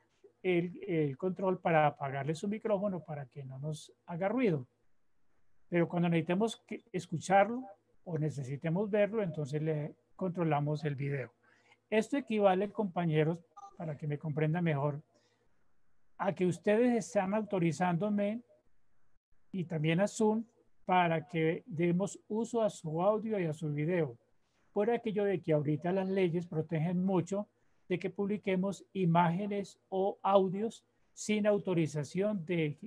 El control para apagarle su micrófono para que no nos haga ruido. Pero cuando necesitemos escucharlo o necesitemos verlo, entonces le controlamos el video. Esto equivale, compañeros, para que me comprendan mejor, a que ustedes están autorizándome y también a Zoom para que demos uso a su audio y a su video. Por aquello de que ahorita las leyes protegen mucho de que publiquemos imágenes o audios sin autorización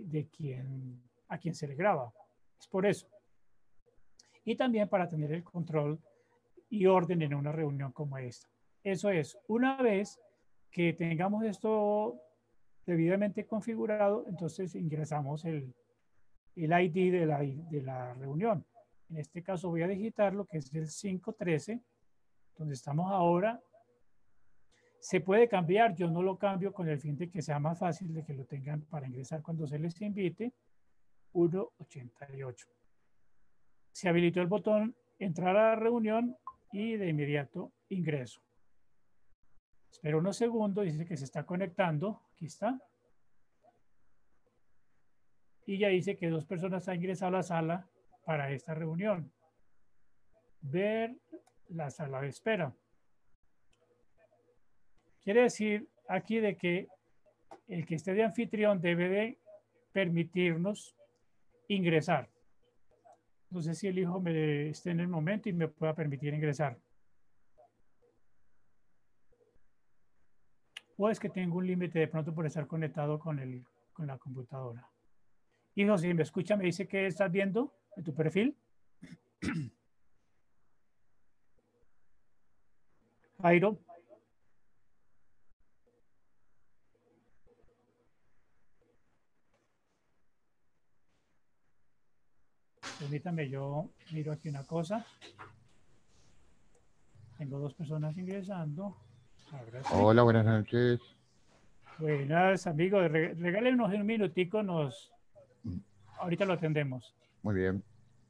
a quien se le graba. Es por eso. Y también para tener el control y orden en una reunión como esta. Eso es, una vez que tengamos esto debidamente configurado, entonces ingresamos el ID de la reunión. En este caso voy a digitarlo, que es el 513, donde estamos ahora. Se puede cambiar, yo no lo cambio con el fin de que sea más fácil de que lo tengan para ingresar cuando se les invite. 188. Se habilitó el botón entrar a la reunión y de inmediato ingreso. Espero unos segundos, dice que se está conectando. Aquí está. Y ya dice que 2 personas han ingresado a la sala para esta reunión. Ver la sala de espera. Quiere decir aquí de que el que esté de anfitrión debe de permitirnos ingresar. No sé si el hijo me esté en el momento y me pueda permitir ingresar. O es que tengo un límite de pronto por estar conectado con la computadora. Hijo, si me escucha, me dice que estás viendo en tu perfil. Jairo. Permítame, yo miro aquí una cosa. Tengo 2 personas ingresando. Ahora sí. Hola, buenas noches. Buenas, amigos. Regálenos un minutico, ahorita lo atendemos. Muy bien.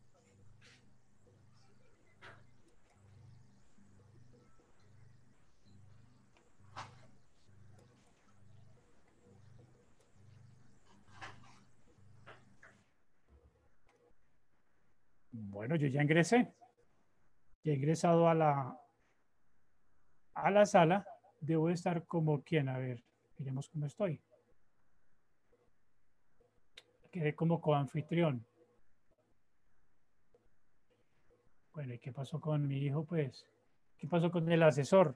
Bueno, yo ya ingresé. Ya he ingresado a la sala. Debo estar como quien, a ver, miremos cómo estoy. Quedé como coanfitrión. Bueno, ¿y qué pasó con mi hijo, pues? ¿Qué pasó con el asesor?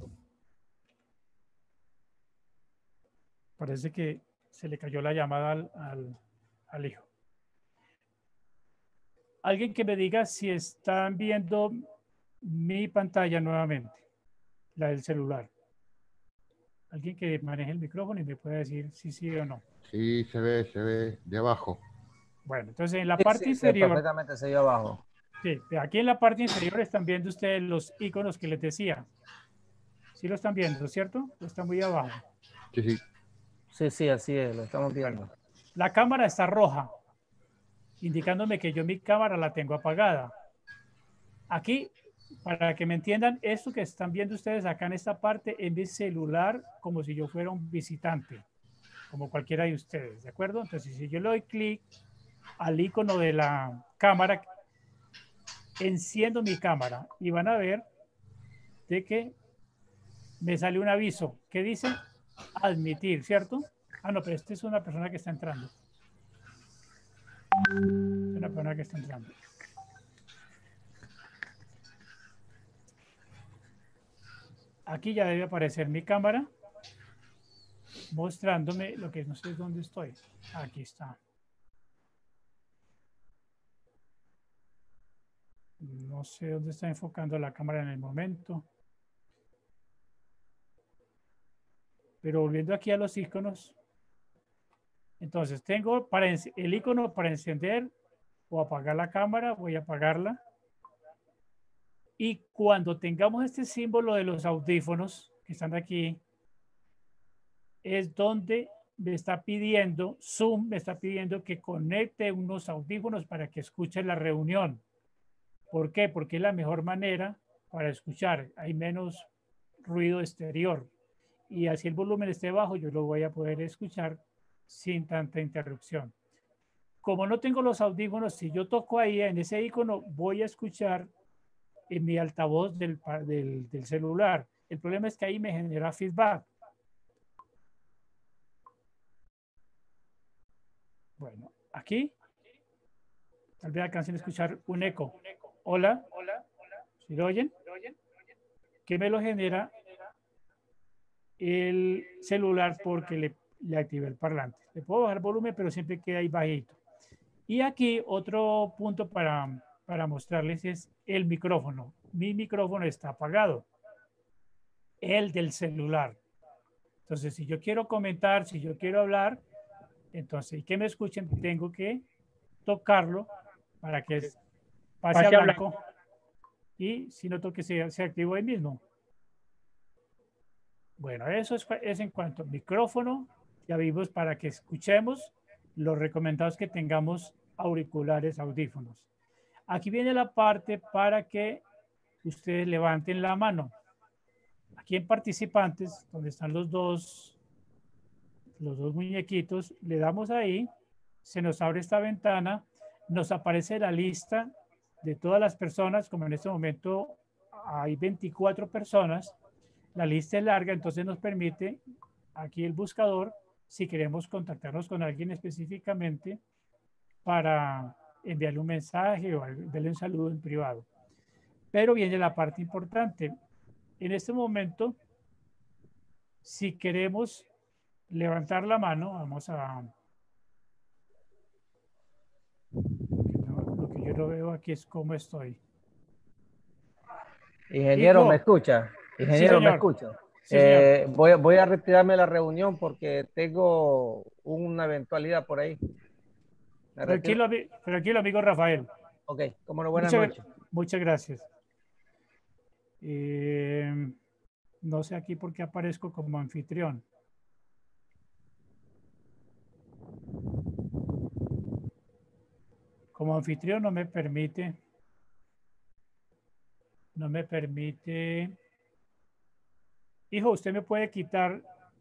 Parece que se le cayó la llamada al hijo. Alguien que me diga si están viendo mi pantalla nuevamente, la del celular. Alguien que maneje el micrófono y me pueda decir si sí o no. Sí, se ve de abajo. Bueno, entonces en la Sí, parte sí, inferior. perfectamente se ve abajo. Sí, aquí en la parte inferior están viendo ustedes los iconos que les decía. Sí lo están viendo, ¿cierto? Está muy abajo. Sí, sí. Sí, sí, así es, lo estamos viendo. La cámara está roja, indicándome que yo mi cámara la tengo apagada. Aquí, para que me entiendan, esto que están viendo ustedes acá en esta parte es mi celular, como si yo fuera un visitante, como cualquiera de ustedes, ¿de acuerdo? Entonces, si yo le doy clic al icono de la cámara, enciendo mi cámara y van a ver de que me sale un aviso que dice admitir, ¿cierto? Ah, no, pero esta es una persona que está entrando. Es una persona que está entrando. Aquí ya debe aparecer mi cámara mostrándome lo que no sé dónde estoy. Aquí está. No sé dónde está enfocando la cámara en el momento. Pero volviendo aquí a los iconos. Entonces tengo el icono para encender o apagar la cámara. Voy a apagarla. Y cuando tengamos este símbolo de los audífonos que están aquí, es donde me está pidiendo, Zoom me está pidiendo que conecte unos audífonos para que escuche la reunión. ¿Por qué? Porque es la mejor manera para escuchar. Hay menos ruido exterior. Y así el volumen esté bajo, yo lo voy a poder escuchar sin tanta interrupción. Como no tengo los audífonos, si yo toco ahí en ese icono, voy a escuchar en mi altavoz del celular. El problema es que ahí me genera feedback. Bueno, aquí tal vez alcancen a escuchar un eco. Hola. ¿Sí lo oyen? ¿Qué me lo genera el celular? Porque le activé el parlante. Le puedo bajar volumen, pero siempre queda ahí bajito. Y aquí otro punto para mostrarles es el micrófono. Mi micrófono está apagado. El del celular. Entonces, si yo quiero comentar, si yo quiero hablar, entonces, y que me escuchen, tengo que tocarlo para que pase a blanco. Y si noto que se activó ahí mismo. Bueno, eso es en cuanto al micrófono. Ya vimos para que escuchemos. Los recomendados que tengamos auriculares, audífonos. Aquí viene la parte para que ustedes levanten la mano. Aquí en participantes, donde están los dos muñequitos, le damos ahí, se nos abre esta ventana, nos aparece la lista de todas las personas, como en este momento hay 24 personas, la lista es larga, entonces nos permite aquí el buscador, si queremos contactarnos con alguien específicamente para enviarle un mensaje o darle un saludo en privado. Pero viene la parte importante. En este momento, si queremos levantar la mano, vamos a... Lo que yo lo veo aquí es cómo estoy. Ingeniero, Hijo. ¿me escucha? Ingeniero, Sí, ¿me señor. escucha? Sí, señor. Voy a retirarme de la reunión porque tengo una eventualidad por ahí. Tranquilo, amigo Rafael. Ok, cómo no, buenas noches. Muchas gracias. No sé aquí por qué aparezco como anfitrión. Como anfitrión no me permite. Hijo, usted me puede quitar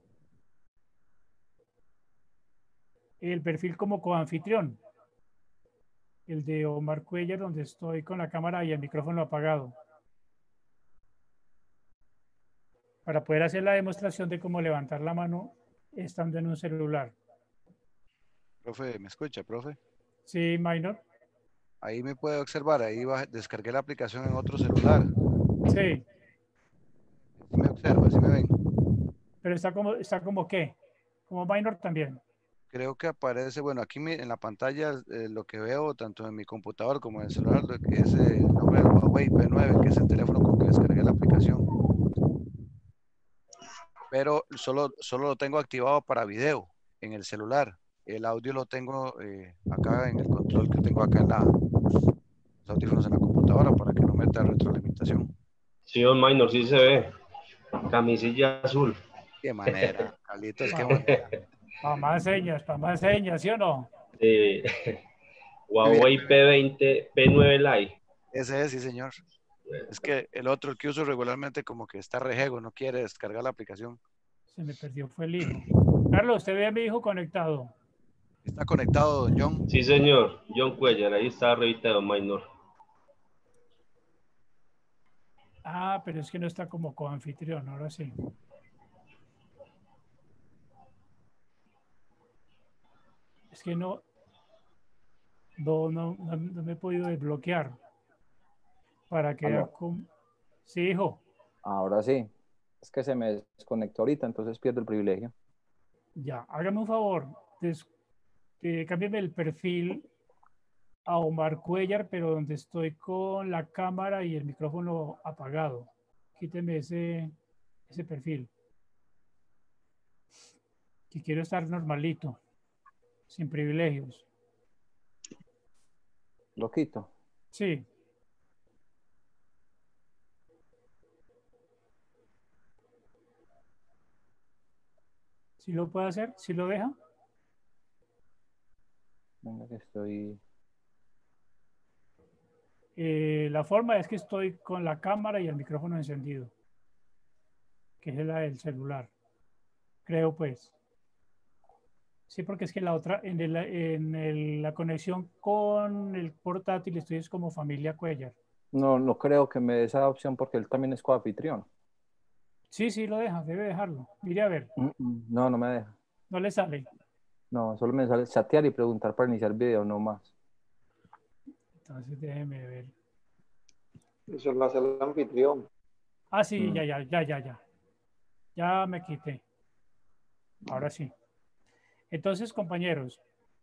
el perfil como coanfitrión. El de Omar Cuellar, donde estoy con la cámara y el micrófono apagado. Para poder hacer la demostración de cómo levantar la mano estando en un celular. Profe, ¿me escucha, profe? Sí, Minor. Ahí me puede observar, ahí descargué la aplicación en otro celular. Sí. Me observa, ¿sí me ven? Pero está como ¿qué? Como Minor también. Ok, Creo que aparece, bueno, aquí en la pantalla lo que veo, tanto en mi computador como en el celular, lo que es el nombre del Huawei P9, que es el teléfono con que descargué la aplicación. Pero solo lo tengo activado para video en el celular. El audio lo tengo acá en el control que tengo acá en los audífonos en la computadora para que no meta retroalimentación. Sí, don Minor, sí se ve. Camisilla azul. Qué manera, Carlitos, qué manera. Para más señas, ¿sí o no? Huawei P20, P9 Lite. Ese es, sí, señor. Es que el otro, el que uso regularmente, como que está rejego, no quiere descargar la aplicación. Se me perdió, fue el hijo. Carlos, ¿usted ve a mi hijo conectado? ¿Está conectado, don John? Sí, señor. John Cuellar, ahí está arriba de don Minor. Ah, pero es que no está como coanfitrión, ahora sí. Es que no me he podido desbloquear para quedar con... Sí, hijo. Ahora sí. Es que se me desconectó ahorita, entonces pierdo el privilegio. Ya, hágame un favor. Cámbiame el perfil a Omar Cuellar, pero donde estoy con la cámara y el micrófono apagado. Quíteme ese perfil. Que quiero estar normalito, sin privilegios. ¿Lo quito? Sí. ¿Sí lo puede hacer? ¿Sí lo deja? Venga, que estoy... La forma es que estoy con la cámara y el micrófono encendido, que es la del celular. Creo, pues. Sí, porque es que la otra, la conexión con el portátil estoy es como familia Cuellar. No creo que me dé esa opción porque él también es coanfitrión. Sí, lo deja, debe dejarlo. Mire a ver. No me deja. ¿No le sale? No, solo me sale chatear y preguntar para iniciar video, no más. Entonces déjeme ver. Eso lo hace el anfitrión. Ah, sí, ya. Ya me quité. Ahora sí. Entonces, compañeros,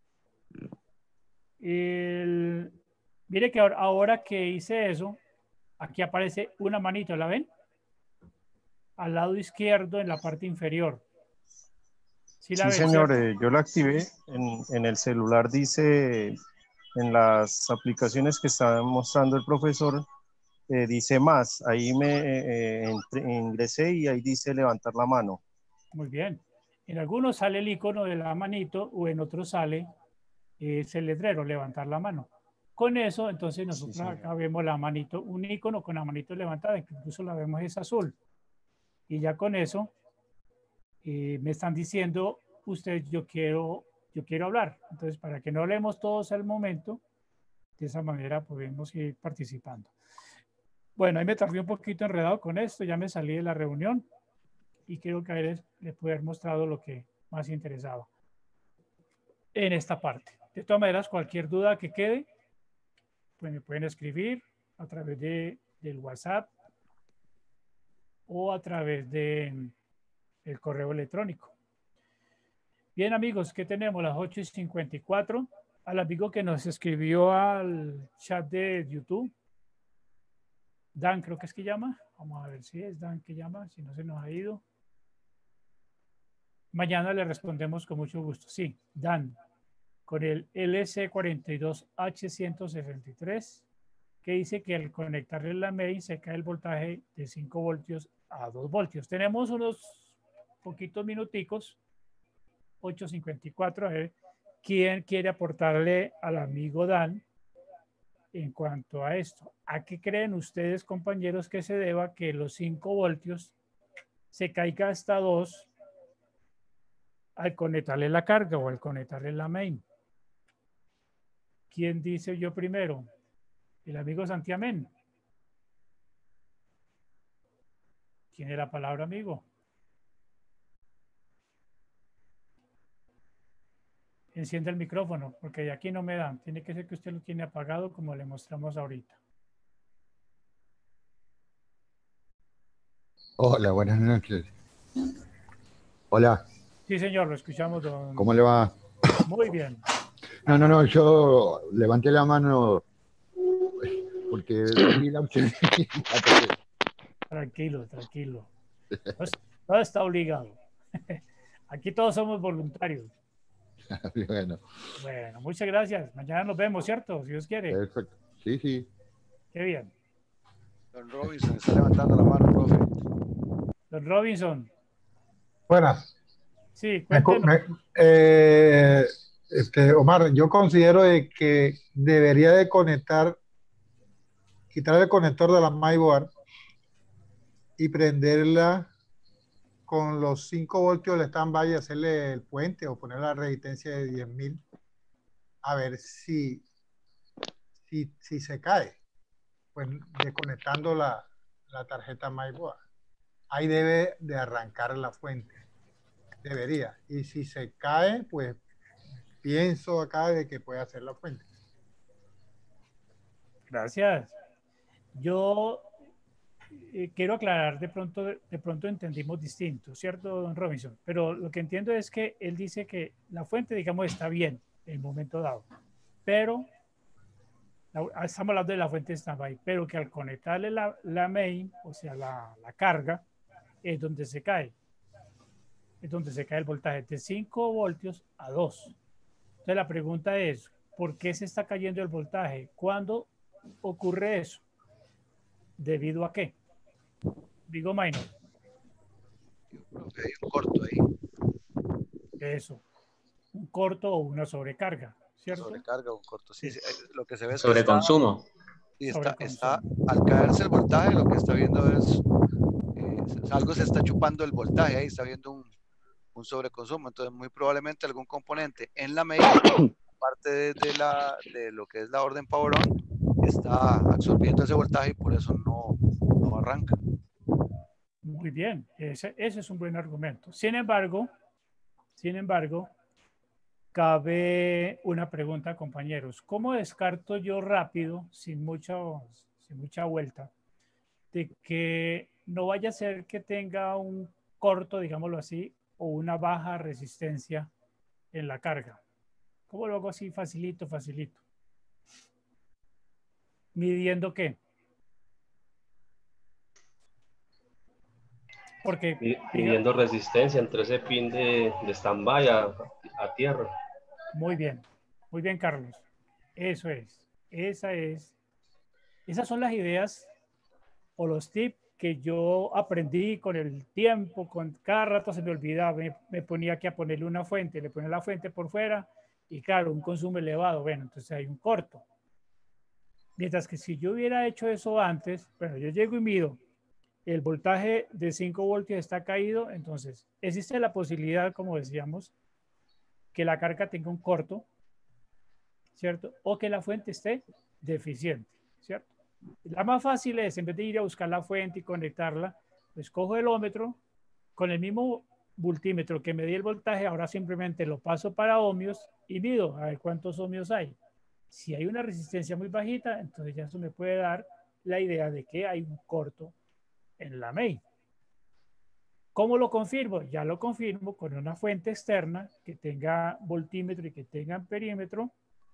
mire que ahora que hice eso, aquí aparece una manito, ¿la ven? Al lado izquierdo en la parte inferior. Sí, señor, yo la activé. En el celular dice, en las aplicaciones que está mostrando el profesor, dice más. Ahí me ingresé y ahí dice levantar la mano. Muy bien. En algunos sale el icono de la manito o en otros sale ese letrero, levantar la mano. Con eso, entonces nosotros acá vemos la manito, un icono con la manito levantada, incluso la vemos es azul. Y ya con eso me están diciendo, ustedes, yo quiero hablar. Entonces, para que no hablemos todos al momento, de esa manera podemos ir participando. Bueno, ahí me tardé un poquito enredado con esto, ya me salí de la reunión y creo que ahí les pude haber mostrado lo que más interesaba en esta parte. De todas maneras, cualquier duda que quede, pues me pueden escribir a través del WhatsApp o a través del correo electrónico. Bien, amigos, ¿qué tenemos? Las 8:54. Al amigo que nos escribió al chat de YouTube, Dan, creo que es que llama. Vamos a ver si es Dan que llama, si no se nos ha ido. Mañana le respondemos con mucho gusto. Sí, Dan, con el LC42H163, que dice que al conectarle la main se cae el voltaje de 5 voltios a 2 voltios. Tenemos unos poquitos minuticos, 8:54. A ver, ¿quién quiere aportarle al amigo Dan en cuanto a esto? ¿A qué creen ustedes, compañeros, que se deba que los 5 voltios se caiga hasta 2 al conectarle la carga o al conectarle la main? ¿Quién dice yo primero? El amigo Santiamén. ¿Tiene la palabra, amigo? Enciende el micrófono, porque de aquí no me dan. Tiene que ser que usted lo tiene apagado, como le mostramos ahorita. Hola, buenas noches. Hola. Sí, señor, lo escuchamos. Don... ¿Cómo le va? Muy bien. No, yo levanté la mano porque vi la opción. Tranquilo, tranquilo. No está obligado. Aquí todos somos voluntarios. Bueno, Bueno, muchas gracias. Mañana nos vemos, ¿cierto? Si Dios quiere. perfecto. Sí, sí. Qué bien. Don Robinson está levantando la mano, profe. Don Robinson. Buenas. Sí, Me- cuéntenos. Omar, yo considero de que debería de quitar el conector de la MyBoard y prenderla con los 5 voltios del stand-by y hacerle el puente o poner la resistencia de 10.000 a ver si se cae, pues desconectando la tarjeta MyBoard. Ahí debe de arrancar la fuente, debería. Y si se cae, pues pienso acá de que puede hacer la fuente. Gracias. Yo quiero aclarar, de pronto entendimos distinto, ¿cierto, don Robinson? Pero lo que entiendo es que él dice que la fuente, digamos, está bien en el momento dado, pero estamos hablando de la fuente standby, pero que al conectarle la main, o sea, la carga, es donde se cae. Es donde se cae el voltaje de 5 voltios a 2. Entonces la pregunta es, ¿por qué se está cayendo el voltaje? ¿Cuándo ocurre eso? ¿Debido a qué? Digo, minor. Hay un corto ahí. Eso. Un corto o una sobrecarga, ¿cierto? Sobrecarga o un corto. Sí, sí, lo que se ve es Sobreconsumo. que está, al caerse el voltaje, lo que está viendo es algo se está chupando el voltaje, ahí está viendo un sobreconsumo. Entonces, muy probablemente algún componente en la main, parte de lo que es la orden power on, está absorbiendo ese voltaje y por eso no arranca. Muy bien, ese es un buen argumento. Sin embargo, cabe una pregunta, compañeros. ¿Cómo descarto yo rápido, sin mucha vuelta, de que no vaya a ser que tenga un corto, digámoslo así, o una baja resistencia en la carga? ¿Cómo lo hago así facilito? ¿Midiendo qué? Porque midiendo resistencia entre ese pin de stand-by a tierra. Muy bien, Carlos. Eso es. Esas son las ideas o los tips que yo aprendí con el tiempo, con cada rato se me olvidaba, me ponía aquí a ponerle una fuente, le ponía la fuente por fuera y claro, un consumo elevado, bueno, entonces hay un corto. Mientras que si yo hubiera hecho eso antes, bueno, yo llego y mido, el voltaje de 5 voltios está caído, entonces existe la posibilidad, como decíamos, que la carga tenga un corto, ¿cierto? O que la fuente esté deficiente, ¿cierto? La más fácil es, en vez de ir a buscar la fuente y conectarla, pues cojo el ómetro, con el mismo multímetro que medí el voltaje, ahora simplemente lo paso para ohmios y mido a ver cuántos ohmios hay. Si hay una resistencia muy bajita, entonces ya eso me puede dar la idea de que hay un corto en la main. ¿Cómo lo confirmo? Ya lo confirmo con una fuente externa que tenga voltímetro y que tenga amperímetro.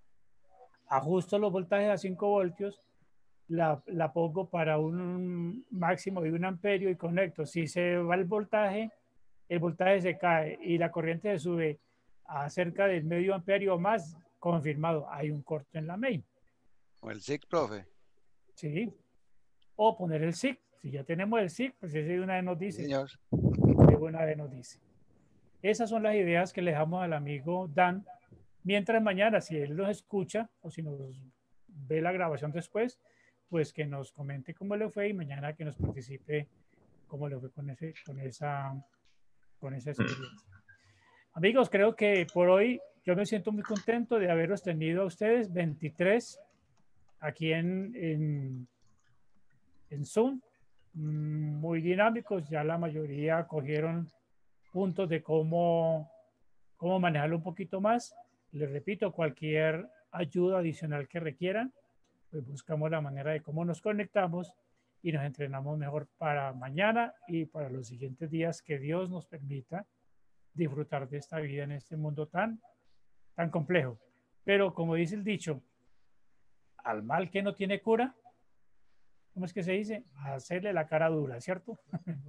Ajusto los voltajes a 5 voltios, la pongo para un máximo de 1 amperio y conecto. Si se va el voltaje se cae y la corriente se sube a cerca del medio amperio o más, confirmado, hay un corto en la main. ¿O el SIC, profe? Sí. O poner el SIC. Si ya tenemos el SIC, pues ese de una vez nos dice. Señor. De una vez nos dice. Esas son las ideas que le dejamos al amigo Dan. Mientras mañana, si él nos escucha o si nos ve la grabación después, pues que nos comente cómo le fue y mañana que nos participe cómo le fue con esa experiencia. Amigos, creo que por hoy yo me siento muy contento de haberos tenido a ustedes 23 aquí en Zoom, muy dinámicos, ya la mayoría cogieron puntos de cómo manejarlo un poquito más. Les repito, cualquier ayuda adicional que requieran, pues buscamos la manera de cómo nos conectamos y nos entrenamos mejor para mañana y para los siguientes días que Dios nos permita disfrutar de esta vida en este mundo tan tan complejo. Pero como dice el dicho, al mal que no tiene cura, ¿cómo es que se dice? Hacerle la cara dura, ¿cierto?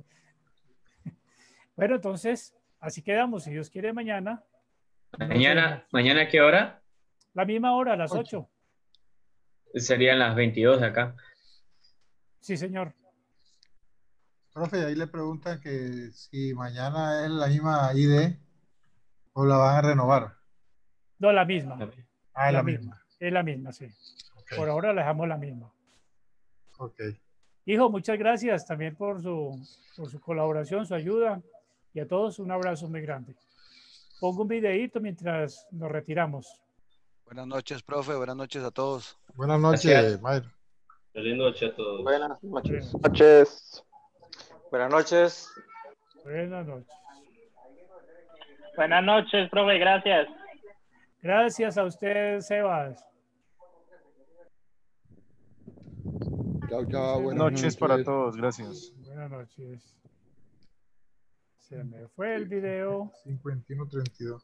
Bueno, entonces, así quedamos. Si Dios quiere, mañana. ¿Mañana qué hora? La misma hora, a las 8. Serían las 22 de acá. Sí, señor. Profe, ahí le preguntan que si mañana es la misma ID o la van a renovar. No, la misma. Ah, es la misma. Es la misma, sí. Okay. Por ahora la dejamos la misma. Ok. Hijo, muchas gracias también por su colaboración, su ayuda. Y a todos un abrazo muy grande. Pongo un videíto mientras nos retiramos. Buenas noches, profe. Buenas noches a todos. Buenas noches, Mayra. Feliz noche a todos. Buenas noches. Buenas noches. Buenas noches. Buenas noches, profe. Gracias. Gracias a usted, Sebas. Chao, chao. Buenas noches para todos. Gracias. Buenas noches. Se me fue el video. 51:32.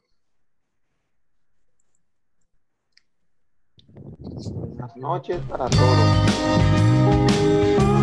Buenas noches para todos.